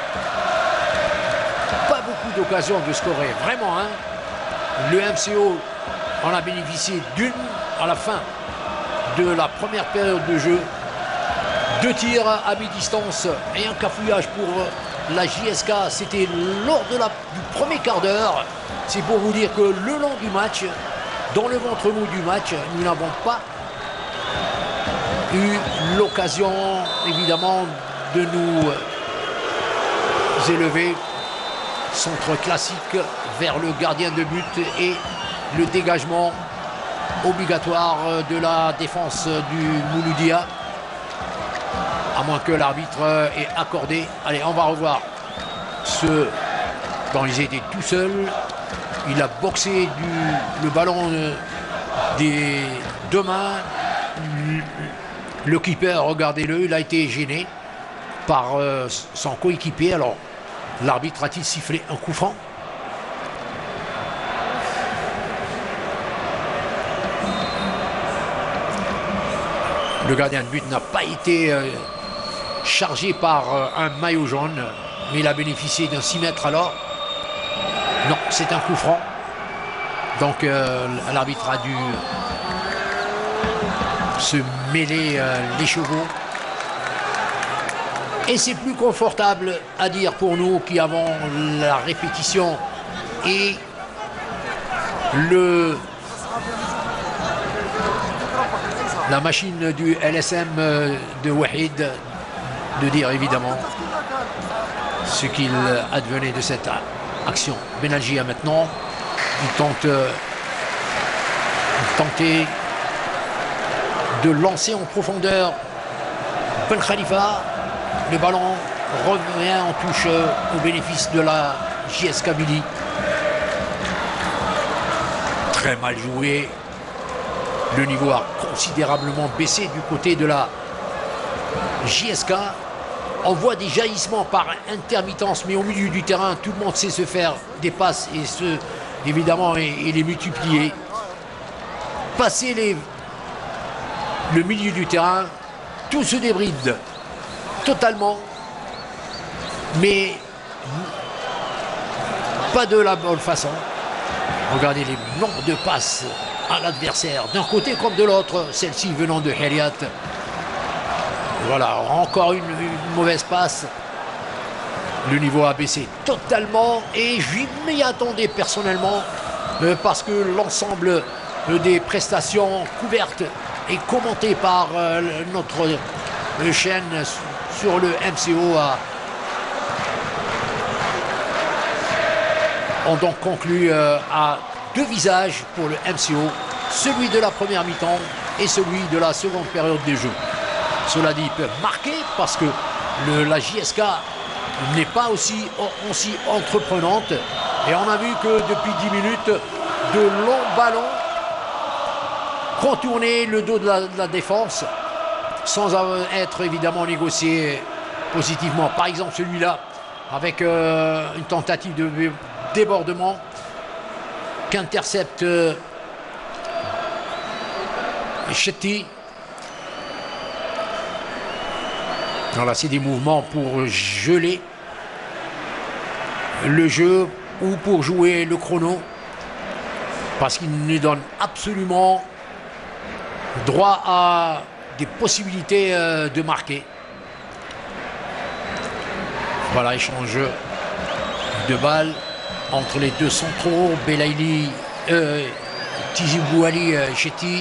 Pas beaucoup d'occasions de scorer, vraiment. Hein. Le M C O en a bénéficié d'une à la fin de la première période de jeu. Deux tirs à mi-distance et un cafouillage pour la J S K. C'était lors de la, du premier quart d'heure. C'est pour vous dire que le long du match, dans le ventre mou du match, nous n'avons pas eu l'occasion, évidemment, de nous élever. Centre classique vers le gardien de but et le dégagement obligatoire de la défense du Mouloudia. À moins que l'arbitre ait accordé. Allez, on va revoir ce... Quand ils étaient tout seuls, il a boxé du... le ballon des deux mains. Le keeper, regardez-le, il a été gêné par euh, son coéquipier. Alors, l'arbitre a-t-il sifflé un coup franc? Le gardien de but n'a pas été... Euh, chargé par un maillot jaune, mais il a bénéficié d'un six mètres alors. Non, c'est un coup franc. Donc euh, l'arbitre a dû se mêler euh, les chevaux. Et c'est plus confortable à dire pour nous qui avons la répétition et le la machine du L S M de Wahid, de dire évidemment ce qu'il advenait de cette action. Benalgia maintenant, il tente euh, il tentait de lancer en profondeur Ben Khalifa. Le ballon revient en touche au bénéfice de la J S Kabylie. Très mal joué. Le niveau a considérablement baissé du côté de la J S K. On voit des jaillissements par intermittence, mais au milieu du terrain, tout le monde sait se faire des passes et se, évidemment et, et les multiplier. Passer les, le milieu du terrain, tout se débride totalement, mais pas de la bonne façon. Regardez les nombres de passes à l'adversaire, d'un côté comme de l'autre, celle-ci venant de Haliat. Voilà, encore une, une mauvaise passe. Le niveau a baissé totalement et je m'y attendais personnellement euh, parce que l'ensemble euh, des prestations couvertes et commentées par euh, notre euh, chaîne sur le M C O a, ont donc conclu euh, à deux visages pour le M C O, celui de la première mi-temps et celui de la seconde période des jeux. Cela dit, ils peuvent marquer parce que le, la J S K n'est pas aussi, aussi entreprenante. Et on a vu que depuis dix minutes, de longs ballons contourner le dos de la, de la défense sans être évidemment négocié positivement. Par exemple celui-là avec euh, une tentative de débordement qu'intercepte euh, Chetty. Voilà, c'est des mouvements pour geler le jeu ou pour jouer le chrono, parce qu'il nous donne absolument droit à des possibilités euh, de marquer. Voilà, échange de balles entre les deux centraux, Belaïli, euh, Tizi Bouali, euh, Chetty.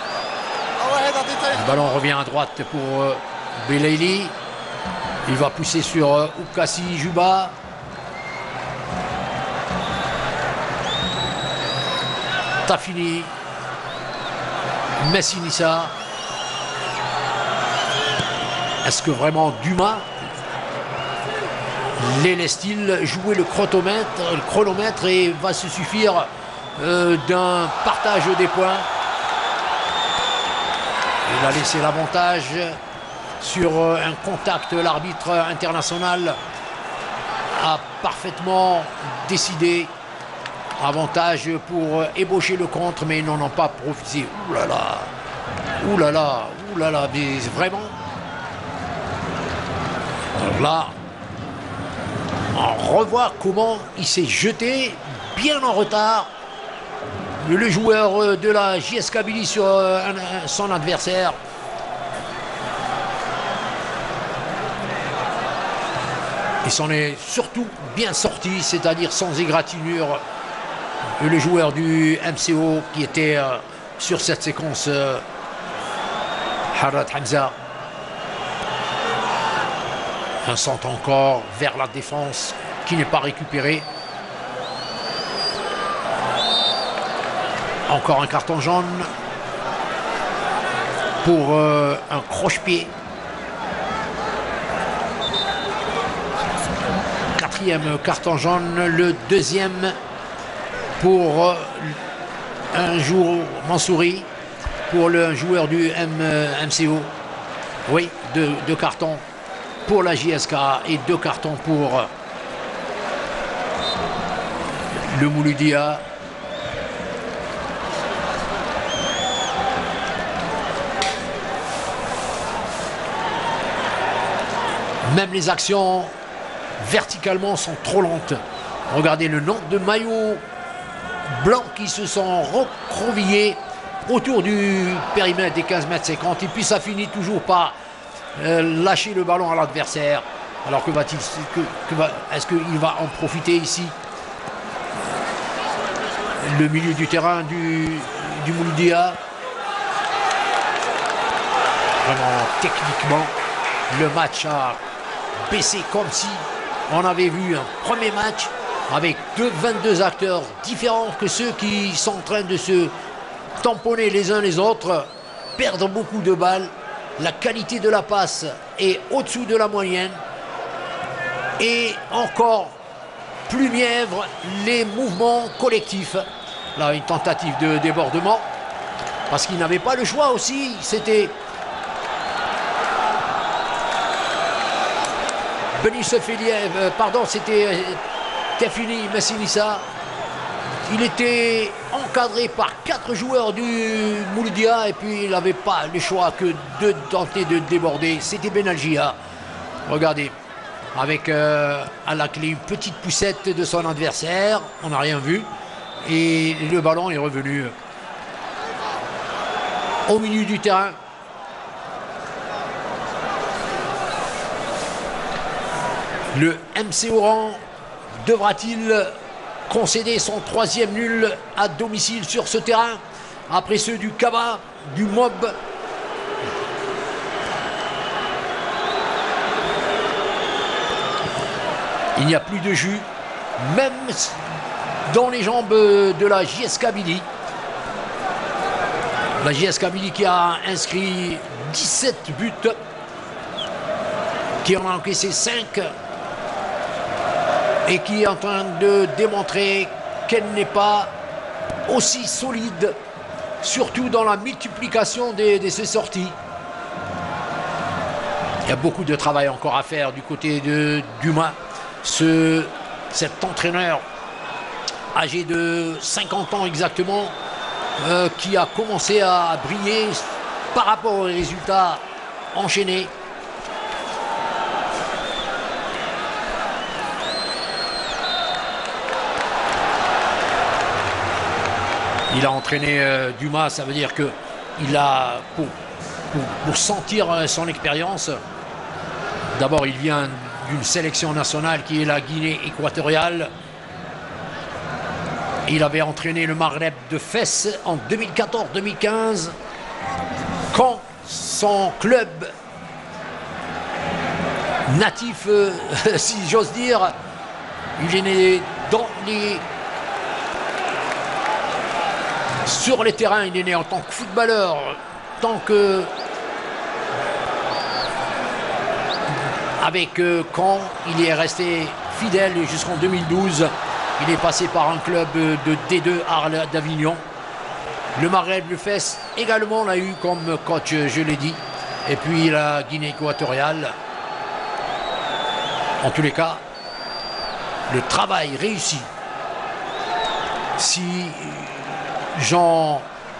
Le ballon revient à droite pour euh, Belaïli. Il va pousser sur euh, Oukassi Juba. Tafini, Messinissa. Est-ce que vraiment Dumas les laisse-t-il jouer le chronomètre, le chronomètre et va se suffire euh, d'un partage des points? Il a laissé l'avantage sur euh, un contact. L'arbitre international a parfaitement décidé. Avantage pour euh, ébaucher le contre, mais ils n'en ont pas profité. Ouh là là, ouh là là, ouh là là, mais vraiment. Alors là, on revoit comment il s'est jeté bien en retard. Le joueur de la J S Kabylie sur euh, un, un, son adversaire. Il s'en est surtout bien sorti, c'est-à-dire sans égratignure. Le joueur du M C O qui était euh, sur cette séquence, euh, Harad Hamza. Un centre encore vers la défense qui n'est pas récupéré. Encore un carton jaune pour euh, un croche-pied. Quatrième carton jaune, le deuxième pour euh, un jour Mansouri, pour le joueur du M, euh, M C O. Oui, deux, deux cartons pour la J S K et deux cartons pour euh, le Mouloudia. Même les actions verticalement sont trop lentes. Regardez le nombre de maillots blancs qui se sont recroquevillés autour du périmètre des quinze mètres cinquante. Et puis ça finit toujours par euh, lâcher le ballon à l'adversaire. Alors que va-t-il, que, que va, est-ce qu'il va en profiter ici? Le milieu du terrain du, du Mouloudia. Vraiment techniquement, le match a baissé comme si on avait vu un premier match avec deux, vingt-deux acteurs différents que ceux qui sont en train de se tamponner les uns les autres, perdre beaucoup de balles. La qualité de la passe est au-dessous de la moyenne. Et encore plus mièvre, les mouvements collectifs. Là, une tentative de débordement. Parce qu'il n'avait pas le choix aussi. C'était Benice Feliev, euh, pardon, c'était euh, Tefini Messinissa. Il était encadré par quatre joueurs du Mouloudia et puis il n'avait pas le choix que de tenter de déborder. C'était Benalgia. Regardez, avec euh, à la clé une petite poussette de son adversaire. On n'a rien vu. Et le ballon est revenu au milieu du terrain. Le M C Oran devra-t-il concéder son troisième nul à domicile sur ce terrain après ceux du Kaba, du Mob? Il n'y a plus de jus, même dans les jambes de la J S Kabylie. La J S Kabylie qui a inscrit dix-sept buts, qui en a encaissé cinq. Et qui est en train de démontrer qu'elle n'est pas aussi solide surtout dans la multiplication de, de ses sorties. Il y a beaucoup de travail encore à faire du côté de Dumas. Ce, cet entraîneur âgé de cinquante ans exactement, euh, qui a commencé à briller par rapport aux résultats enchaînés. Il a entraîné euh, Dumas, ça veut dire que il a, pour, pour, pour sentir son expérience, d'abord il vient d'une sélection nationale qui est la Guinée équatoriale. Il avait entraîné le Maghreb de Fès en deux mille quatorze deux mille quinze, quand son club natif, euh, si j'ose dire, il est né dans les... sur les terrains, il est né en tant que footballeur, tant que... Avec euh, Caen, il est resté fidèle jusqu'en deux mille douze. Il est passé par un club de D deux Arles d'Avignon. Le Maghreb de Fès également l'a eu comme coach, je l'ai dit. Et puis la Guinée équatoriale. En tous les cas, le travail réussi. Si j'en...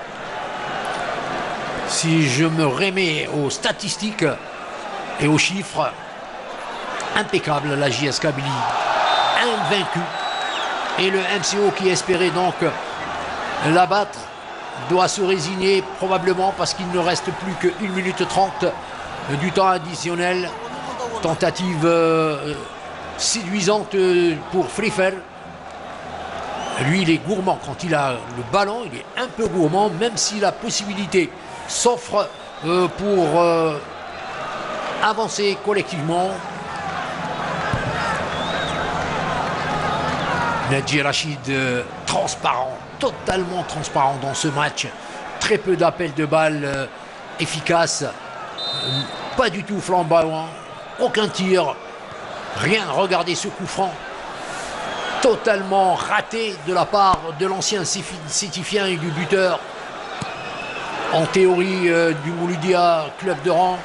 Si je me remets aux statistiques et aux chiffres, impeccable la J S Kabylie, invaincu. Et le M C O qui espérait donc l'abattre doit se résigner probablement parce qu'il ne reste plus qu'une minute trente du temps additionnel. Tentative euh, séduisante pour Frifel. Lui, il est gourmand. Quand il a le ballon, il est un peu gourmand, même si la possibilité s'offre euh, pour euh, avancer collectivement. Nadji Rachid, euh, transparent, totalement transparent dans ce match. Très peu d'appels de balles euh, efficaces. Euh, pas du tout flamboyant. Aucun tir. Rien. Regardez ce coup franc. Totalement raté de la part de l'ancien Sétifien et du buteur. En théorie euh, du Mouloudia Club de Rang.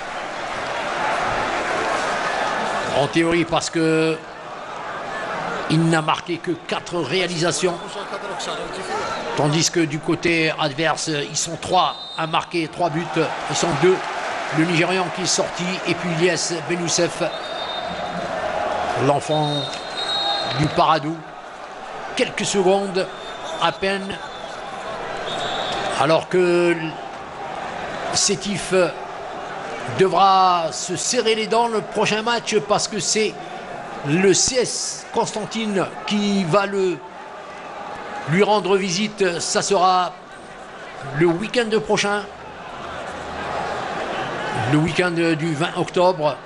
En théorie parce que il n'a marqué que quatre réalisations. Tandis que du côté adverse, ils sont trois à marquer trois buts. Ils sont deux. Le Nigérian qui est sorti et puis Ilyes Benoussef, l'enfant du Paradou. Quelques secondes à peine. Alors que Sétif devra se serrer les dents le prochain match parce que c'est le C S Constantine qui va le, lui rendre visite. Ça sera le week-end prochain. Le week-end du vingt octobre.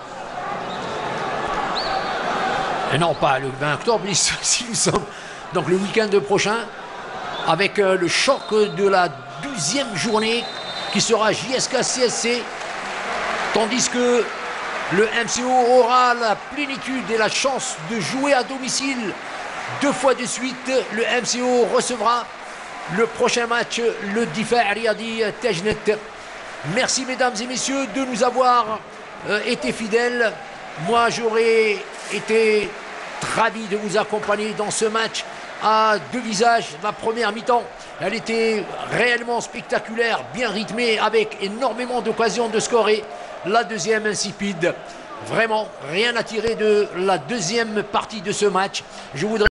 Et non, pas le vingt octobre, si nous sommes. Donc le week-end prochain, avec le choc de la douzième journée qui sera J S K C S C. Tandis que le M C O aura la plénitude et la chance de jouer à domicile deux fois de suite. Le M C O recevra le prochain match, le Difa Riyadi Tejnet. Merci mesdames et messieurs de nous avoir euh, été fidèles. Moi j'aurais été ravi de vous accompagner dans ce match à deux visages. La première mi-temps, elle était réellement spectaculaire, bien rythmée, avec énormément d'occasions de scorer. La deuxième insipide. Vraiment rien à tirer de la deuxième partie de ce match. Je voudrais